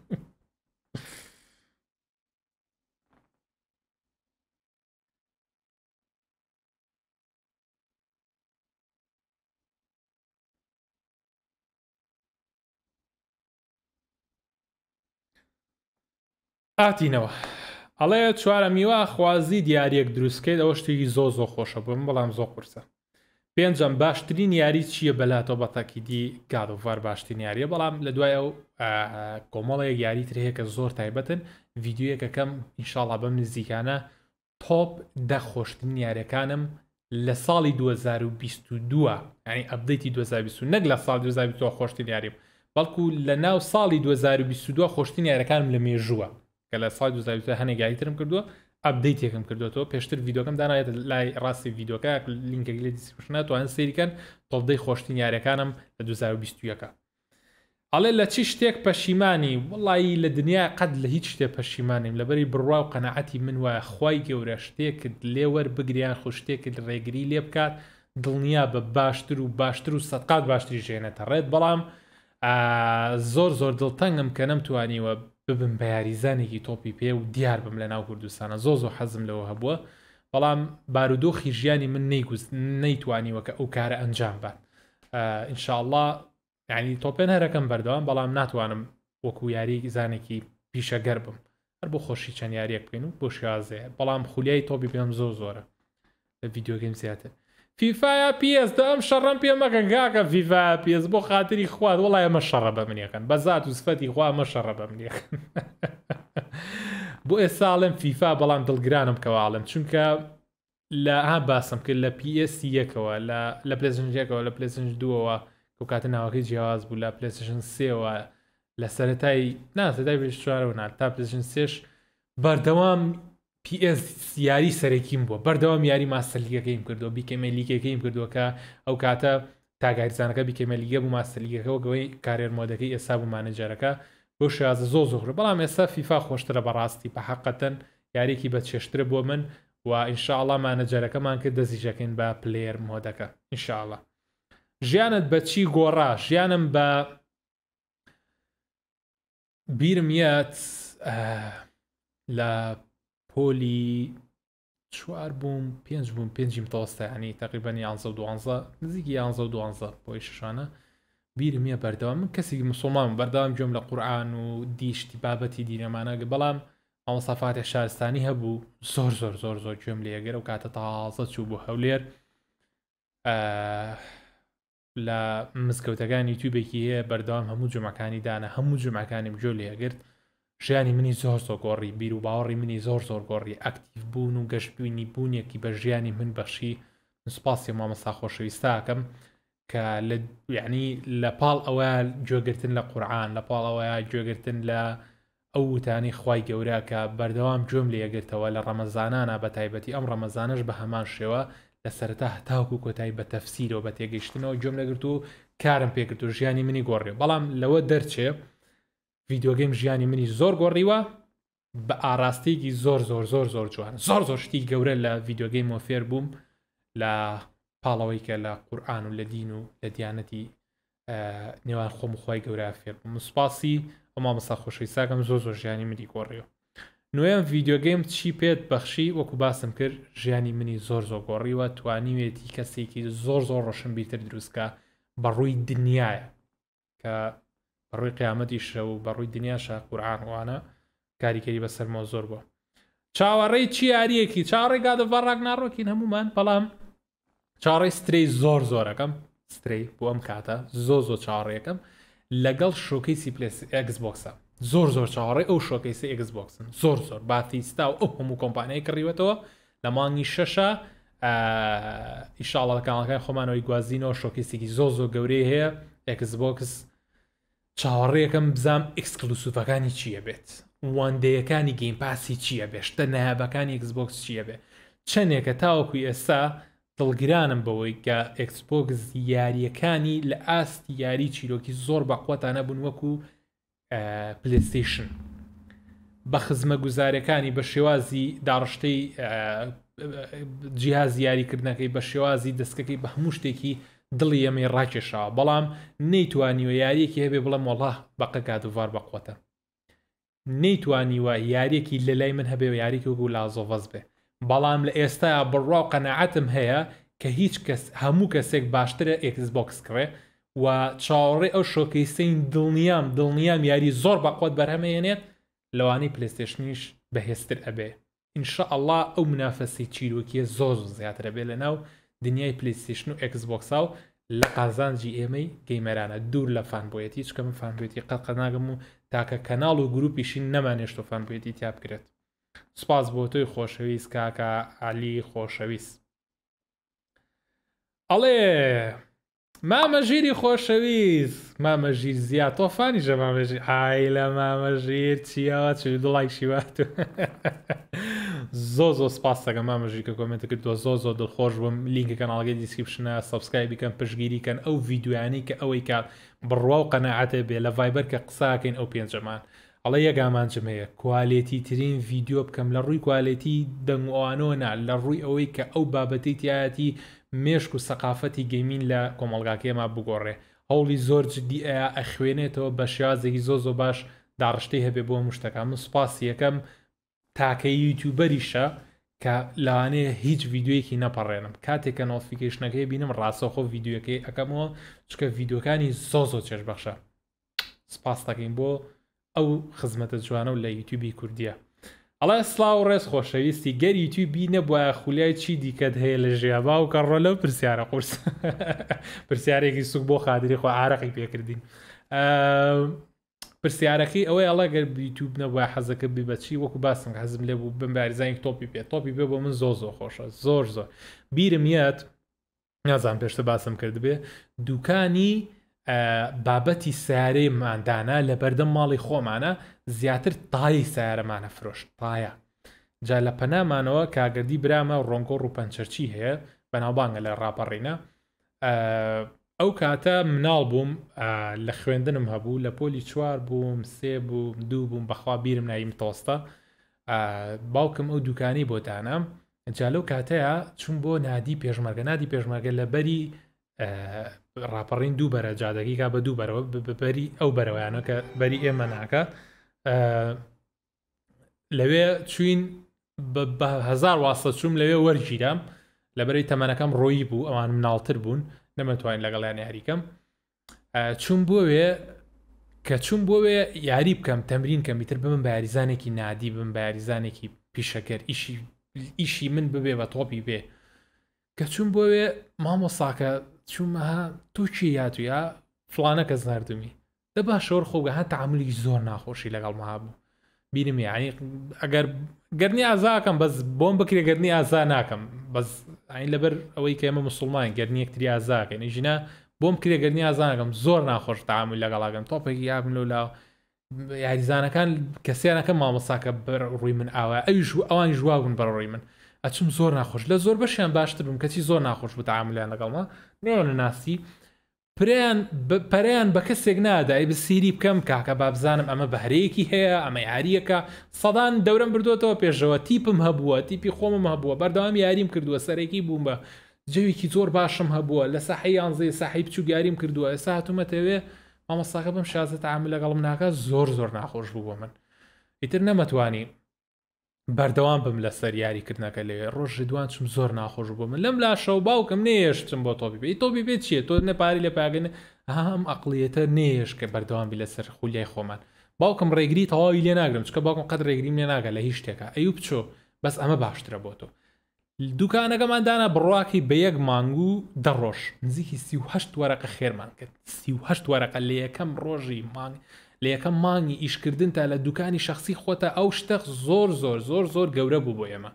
A: ئاتینەوە ئەڵێ چوارە میوە خوازی دیارەک دروستکەیت ئەوە شتێکی زۆ زۆ خۆشە بووم بەڵام زۆ قورسە پێنجەم باشترین یاری چییە بەلاتەوە بە تاکیدی گادۆڤار باشترین یاریە بەڵام لە دوای ئەو کۆمەڵەیەک یاریتر هەیە کە زۆر تایبەتن ڤیددیوەکەکەم ئینشاڵا بەم نزیکانە تۆپ دە خۆشترین یاریەکانم لە ساڵی دوو هەزار و بیست و دوو ینی ئەبدەیتی دوو هەزار و بیست و نەک لە ساڵ دوو هەزار و بیست و دوو خۆشترین یاریم بەڵکو لە ناو ساڵی دوو هەزار و بیست و دوو خۆشترین یاریەکانم لە مێژووە کە لە ساڵی دوو هەزار و بیست و دوو هەنێک یاریترم کردووە ئەبدەیتێکم کردوەوە پێشتر ڤیددیۆکەم دانایێت لای ڕاستی ڤیددیۆکە لینکێک لێ دیسکریپشنە توانن سەیریکەن تۆڵدەی خۆشترین یاریەکانم لە دوو هەزار و بیست و یەک ئەڵێ لە چی شتێک پەشیمانی وڵی لە دنیا قەت لە هیچ شتێک پەشیمانیم لەبەری بڕوا و قەنەعەتی من وایە خوای گەورە شتێکت لێوەر بگریان خۆ شتێکت ڕێگری لێ بکات دڵنیا بە باشتر و باشتر و سەدقات باشتری ژێنێتە ڕێت بەڵام زۆر زۆر دڵتەنگم کە نەمتوانیوە ببم بە یاریزانێکی تۆپی پێ و دیار بم لە ناو کوردستانە زۆ زۆ حەزم لەوە هەبووە بەڵام بارودۆخی ژیانی من نەیگوست نەیتوانیوە کە ئەو کارە ئەنجام بات ئینشاءڵڵا یعنی تۆپێن هەرەکەم بەردەوام بەڵام ناتوانم وەکو یاری زانێکی پیشەگەر بم هەر بۆ خۆشی چەند یاریەک بکەین و بۆ شازەیە بەڵام خولیای تۆپی پێم زۆر زۆرە لە ڤیددیۆگەیم زیاتر فیفایا پیس دەم شەڕم پێ مەکەن گاکە فیفا پیس بۆ خاتری خوات وڵای ئەمە شەڕە بە منیەکەن بە زات و سفەتی خوا ئەمە شەڕە بە منیەکەن بۆ ئێساڵم فیفا بەڵام دڵگرانم کەواڵم چونکە لە ها باسم کرد لە پی ئێس یەکەوە لە پلێزنجێکەوە لە پلێزنج دووەوە کاتە ناوەکەی جیاواز بوو لە پلێسشن سێەوە لە سەرەتای ناسەدای پێش چوارەوە تا پلێژن سێش بەردەوام پی ئێس یاری سەرەکیم بووە بەردەوام یاری ماستەلیگەکەیم کردو بیکەمە لیگەکەیم کردووەکە ئەو کاتە تاگایزانەکە بیکەمە لیگە بوو ماستەلیگەکەەوە گەوەی کارێر مۆدەکەی ئێستا بوو مانەجارەکە بۆ شازە زۆ زۆر بەڵام ئێستا فیفا خۆشترە بەڕاستی بە حەقەتەن یاریێکی بە چێشترە بۆ من و ئینشاءڵڵا مانەجارەکەمان کرد دەزیژەکەین بە پلێر مۆدەکە ئینشاءڵڵا ژیانت بە چی گۆڕا ژیانم بە بیرم یەت لە پۆلی چوار بووم پێنج بووم پێنجیم تەوەستە ینی تقریبەن یانزە و دوانزە نزیکی یانزە و دوانزە بۆی ششانە بیرم یە بەردەوام من کەسێکی موسڵمان بەردەوام گوێم لە قورئان و دیشتی بابەتی دینەمانە بەڵام ئەوەسەفاتێک شارستانی هەبوو زۆر زۆر زۆر زۆر گوێم لێگەر و کاتە تازە چوو بۆ هەولێر لە مزگەوتەکانی یوتیوبێکی هەیە بەردەوام هەموو جومەکانی دانا هەموو جومەکانیم جۆ لێگرت ژیانی منی زۆر زۆر گۆڕی بیر و باوەڕی منی زۆر زۆر گۆڕی ئەکتیڤ بوون و گەشتبوونی بوونیەکی بە ژیانی من بەخشی سوپاسی مامەستا خۆشەویستاکەم کە لە یعنی لە پاڵ ئەوە گوێگرتن لە قورئان لە پاڵ ئەوەیە گوێگرتن لە ئەو وتانی خوای گەورە کە بەردەوام گوێم لێگرتەوە لە ڕەمەزانانە بە تایبەتی ئەم ڕەمەزانش بە هەمان شێوە لە سەرەتا هەتاوکو کۆتایی بە تەفسیرەوە بە تێگەیشتنەوە گوێم لەگرت و کارم پێکرد و ژیانی منی گۆڕێ بەڵام لەوە دەرچێ ڤیددیۆگەیم ژیانی منی زۆر گۆڕیوە بە ئاراستەیەکی زۆر زۆر زۆر زۆر جوان زۆر زۆر شتی گەورە لە ڤیددیۆگەیمەوە فێر بووم لە پاڵەوەی کە لە قورئان و لە دین و لە دیانەتی نێوان خۆم و خوای گەورە فێر بووم سوپاسی ئەو مامەستا خۆشەویستاکەم زۆر زۆر ژیانی منی گۆڕیوە نوێم ڤیددیۆگەیم چی پێت بەخشی وەکو باسم کرد ژیانی منی زۆر زۆر گۆڕیوە توانیوێتی کەسێکی زۆر زۆر ڕۆشن بیتر دروستکە بەڕووی دنیاە کە بەڕووی قیامەتیشە و بەڕووی دنیاشە قورئان وانە کاریکەری بەسەرمەوە زۆر بووە چاوەڕێی چی یاریەکی چاڕێ گادۆڤار ڕاگناڕۆکین هەمومان بەڵام چاڕێی سترەی زۆر زۆرەکەم سترەی بۆ ئەم کاتە زۆر زۆر چاڕێکم لەگەڵ شۆکەیسی پلێس ئەکس بۆکسە زۆر زۆر چاوەڕێ ئەو شۆکەیسی ئەکس بۆکسن زۆر زۆر باتیستا و ئەو هەموو کۆمپانیای کڕیوەتەوە لە مانگی شەشە ئیشاڵڵا کانەکان خۆمانەوەی گوازینەوە شۆکەیسێکی زۆر زۆر گەورەی هەیە ئەکس بۆکس چاوەڕێەکەم بزام ئەکسکلوسیڤەکانی چییە بێت واندەیەکانی گەیم پاسی چییە بێ شتە نایابەکانی ئەکس بۆکس چییە بێ چەندێکە تاوەکوی ئێستا دڵگرانم بەوەی کە ئەکس بۆکس یاریەکانی لە ئاستی یاری چیرۆکی زۆر بەقوتانە بوون وەکو پلێستیشن بە خزمە گوزارەکانی بە شێوازی داڕشتەی جیهاز یاریکردنەکەی بە شێوازی دەستکەکەی بە هەموو شتێکی دڵی ئەمەی ڕاکێشاوە بەڵام نەیتوانیوە یاریەکی هەبێ بڵێم وەڵڵاه بەقە گادوڤار بەقوتە نەیتوانیوە یاریەکی لە لای من هەبێ و یاریکی وەکو لازۆڤەز بێ بەڵام لە ئێستایا بڕوا و قەناعەتم هەیە کە هیچ کەس هەموو کەسێک باشترە ئێکسبۆکس کڕێ و چاوەڕێ ئەو شۆکەیسەین دڵنیام دڵنیام یاری زۆر بەقوت بەرهەمەێنێت لەوانەی پلەیستێشنیش بەهێزتر ئەبێ ئینشاءالله ئەو منافەسی چیرۆکیە زۆر زیاترە بێ لەناو دنیای پلەیستێشن و ئێکسبۆکسا و لە قازانجی ئێمەی گەیمەرانە دوور لە فانبۆیەتی چکە من فانبێتی قەت ناگەم و تاکە کەناڵ و گروپیشی نەمانێشتۆ فانبێتی تیا بکرێت سپاس بۆ تۆی خۆشەویست کاکە عالی خۆشەویست ئەڵێ مامەژیری خۆشەویست مامەژیر زیاد تۆفانی ژە مامەژیر ئای لە مامەژیر چیەوە چ دڵی شیوات زۆ زۆ سپاس دەکەم مامەژیر کە کۆمنتە کردووە زۆ زۆ دڵخۆش بووم لیnkە کەناڵگەی دیسکریپشنە سەبسکرایب بیکەن پشگیریکەن ئەو ڤیدیۆیانی کە ئەوەی کات بڕوا و قەناعەتە بێ لە ڤایبەر کە قساکەین ئەو پێنجەمان ئەڵە یەکامانجم هەیە کوالێتی ترین ڤیدیۆ بکەم لە ڕووی کوالێتی دەنگوانۆنا لە ڕووی ئەوەی کە ئەو بابەتی تایەتی مێشک و سەقافەتی گەیمین لە کۆمەڵگاکێمە بگۆڕێ هەوڵی زۆر جدی ئەیە ئەخوێنێتەوە بە شێوازێکی زۆ زۆ باش داڕشتەی هەبێ بۆ مشتەکە من سوپاسی یەکەم تاکە یوتیوبەریشە کە لەوانەیە هیچ ڤیددیویەکی نەپەڕێنم کاتێک کە نۆتیفیکیشنەکەی بینم ڕاستەخۆ ڤیددیوەکەی ئەەکەمەوە چکە ڤیددیوەکانی زۆ زۆ چێژبەخشە سپاس دەکەین بۆ ئەو خزمەتە جوانە و لە یوتیوبی کوردیە ئەڵێ سلااو ڕێز خۆشەویستی گەر یوتیوبی نەبووە خولیای چی دیکەت هەیە لە ژێبا و کەڕۆ لەو پرسیارە قورس پرسیارێکی سوک بۆ خادری خۆ عارەقی پێکردین پرسیارەکەی ئەوەی ئەڵە گەر یوتیوب نەبووە حەزەکە بی بەچی وەکو باسم حەزم لێ بوو بم بارزانانی تۆپی پێ تۆپی پێ بۆ من زۆ زۆ خۆشە زۆر زۆر بیرم یەت نازان پێشتە باسم کرد بێ دوکانی بابەتی سیارەی مادانە لە بەردەم ماڵی خۆمانە زیاتر تای سیارەمانە فرۆشت تایە جا لە پەنامانەوە کاگەردی برامە ڕۆنگۆ ڕووپەنچەرچی هەیە بەناوبانگە لە ڕاپەڕینە ئەو کاتە مناڵ بووم لە خوێندنم هەبوو لە پۆلی چوار بووم سێ بووم دوو بووم بەخوا بیرم نایم تۆستە باوکم ئەو دوکانی بۆ دانام جا لەو کاتەیە چوون بۆ نادی پێشمەرگە نادی پێشمەرگە لە بەری ڕاپەڕین دوو بەرە جادەگی کا بە دوو بەرەوە بەری ئەو بەرەوەیانە کە بەری ئێمە ناکە لەوێ چوین بە هەزار واستە چوم لەوێ وەرگیرام لەبەری تەمەنەکەم ڕۆیی بوو ئەوان مناڵتر بوون نەمەتوانین لەگەڵیان یاریکەم چوون بۆوێ کە چوون بۆوێ یاری بکەم تەمرین کەم بیتر بمن بە یاریزانێکی نادی بم بە یاریزانێکی پیشەکەر ئیشی ئیشی من ببێ بە تۆپی بێ کە چوون بۆوێ مامۆساکە چوومەها تۆ چی یاتویا فلانە کەس نردومی دە باشەوە خۆگە هەن تەعاملی زۆر ناخۆشی لەگەڵ مەها بوو بینم یعنی ئەگەر گەرنی ئازاکەم بەس بۆم بکرێ گەرنی ئازا ناکەم بەس ئاین لەبەر ئەوەی کە ئێمە موسڵمان گەرنی یەکتری ئازاکەن ژینە بۆم کرێ گەرنی ئازانەکەم زۆر ناخۆش تەعامل لەگەڵاکەم تۆپێکی یابن لەو لا یاریزانەکان کەسیانەکە مامۆساکە بەر ڕووی من ئاوا ئەویش ئەوان ژواون بەڕۆی من ئەچم زۆر ناخۆش لە زۆر بەشیان باشتر بووم کەچی زۆر ناخۆش بوو تەعاملیان لەگەڵمە نێوە ناسی پرێیان پەرەیان بە کەسێک نادای بە سیری بکەم کاکە بابزانم ئەمە بەهرەیەکی هەیە ئەمە یاریەکە سەدان دەورم بردوێتەوە پێشەوە تیپم هەبووە تیپی خۆمم هەبووە بەردەوام یاریم کردووە سەرێکی بووم بە جەوێکی زۆر باشم هەبووە لە ساحەی یانزەی ساحەی بچوو یاریم کردووە ئێستا هاتوومەتەوێ مامۆستاکە بم شازە تەعامل لەگەڵم ناکە زۆر زۆر ناخۆش بوو بۆ من ئیتر نەمەتوانی بەردەوام بم لەسەر یاریکردنەکە لێ ڕۆژی دوان چم زۆر ناخۆش بوو من لەم لا شەو باوکم نێشتم بۆ تۆپی بێ تۆپی بێت چیە تۆ نەپاری لە پاگەن هەم ئەقلیەتە نێش کە بەردەوام بی لەسەر خولیای خۆمان باوکم ڕێگری تەواوی لێ ناگرم چکە باوکم قەت ڕێگریم لێ ناگە لە هیچ شتێکە ئەیوب بچۆ بەس ئەمە باشترە بۆ تۆ دوکانەکەماندانا بڕواکی بە یەک مانگو دەڕۆژ نزیکی سی و هەشت وەرەقە خێرمان کرد سی و هەشت وەرەقە لە یەکەم ڕۆژی مانگ لە یەکەم مانگی ئیشکردن تا لە دوکانی شخصی خۆتە ئەو شتە زۆر زۆر زۆر زۆر گەورە بوو بۆ ئێمە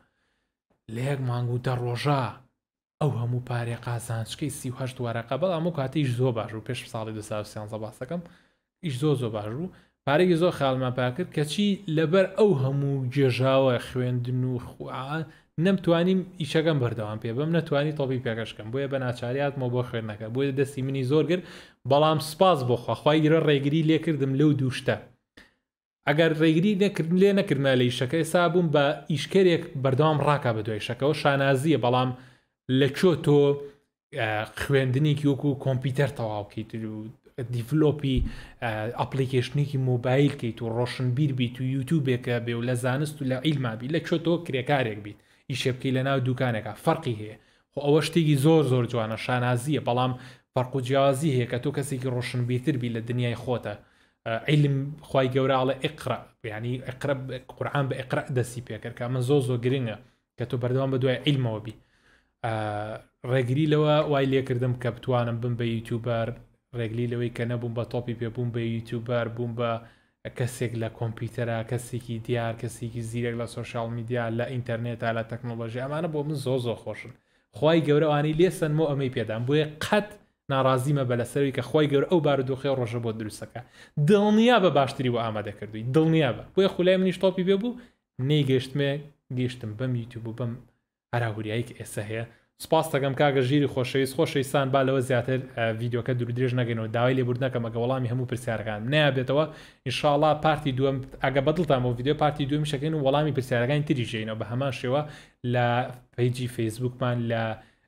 A: لە یەک مانگو دەڕۆژە ئەو هەموو پارێ قازانچکەی سی و هەشت وەرەقە بەڵام ئەو کاتە ئیش زۆر باش بوو پێش ساڵی دو ساڵ سیانزە باسەکەم ئیش زۆر زۆر باش بوو پارێکی زۆر خاڵمان پیا کرد کەچی لەبەر ئەو هەموو جێژاوە خوێندن و خوعا نەمتوانیم ئیشەکەم بەردەوام پێ بم نەتوانی تۆپی پێکەشکەم بۆیە بە ناچاریاتمەوە بۆ خوێندنەکە بۆیە دەستی منی زۆر کرد بەڵام سپاس بۆ خواخوای گرە ڕێگری لێ کردم لەو دووشتە ئەگەر ڕێگری نەکردن لێ نەکردمە لە ئیشەکە ئێستا بووم بە ئیشکارێک بەردەوام ڕاکە بە دوای شەکەەوە شانازیە بەڵام لە چۆ تۆ خوێندنێکی وەکو کۆمپیوتەر تەواوکەیت و دیڤلۆپی ئەپلیکیشنێکی مۆبایلکەیت و ڕۆشنبیر بیت و یوتیوبێکە بێ و لە زانست و لە ئیلمابی لە چۆ تۆ کرێکارێک بیت ئیشێ بکەی لە ناو دوکانێکە فەرقی هەیە خۆ ئەوە شتێکی زۆر زۆر جوانە شانازیە بەڵام فەرق و جیاوازی هەیە کە تۆ کەسێکی ڕۆشنبیرتر بی لە دنیای خۆتە علم خوای گەوراڵە ئقرا ینی ئەقرب قورعان بە ئقرا دەسی پێکرد کە من زۆ زۆر گرنگە کە تۆ بەردەوام بە دوای علمەوە بی ڕێگری لەوە وای لێکردم کە بتوانم بم بە یوتیوبەر ڕێگلی لەوەی کە نەبووم بە تۆپی پێبووم بە یوتیوبەر بووم بە کەسێک لە کۆمپیوتەرە کەسێکی دیار کەسێکی زیرێک لە سوۆشال میدیا لە ئینتەرنێتە لە تەکنۆلۆژی ئەمانە بۆ من زۆ زۆر خۆشن خوای گەورەوانی لێسەنمۆ ئەمەی پێدام بۆیە قەت ناڕازیمە بە لەسەروی کە خۆی گەور ئەو بارودۆخی ڕۆژە بۆ دروستەکە دڵنیا بە باشتری و ئامادە کردووی دڵنیا بە بۆیە خولای منیش تۆپی پێ بوو نەیگەشتمێ گەشتم بەم یوتیوب و بەم هەراهوریایی کە ئێستا هەیە سپاس دەکەم کاگە ژیری خۆشەویست خۆشەویستان با لەوە زیاتر ڤیدیۆکە دوور درێژ نەگەنەوە داوای لێبوردنەکەم ئەگە وەڵامی هەموو پرسیارەکان نایبێتەوە ئینشاءڵڵا پارتی دووەم ئەگە بەدڵتان بۆ ڤیدیۆ پارتی دووەم شەکەین و وەڵامی پرسیارەکانی تری ژێنەوە بە هەمان شێوە لە پیجی فەیسبوکمان لە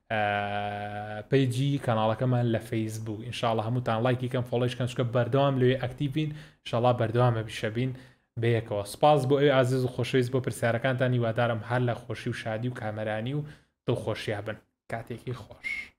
A: پیجی کاناڵەکەمان لە فەیسبوک ئینشاءڵڵا هەمووتان لایکی کەم فۆڵۆیشکەن چکە بەردەوام لەوێ ئەکتیڤین ئینشاءڵڵا بەردەوامە بیشەبین بەیەکەوە سپاس بۆ ئەوێ ئازیز و خۆشەویست بۆ پرسیارەکانتان هیوادارم هەر لە خۆشی و شادی و کامەرانی و دڵخۆشییا بن کاتێکی خۆش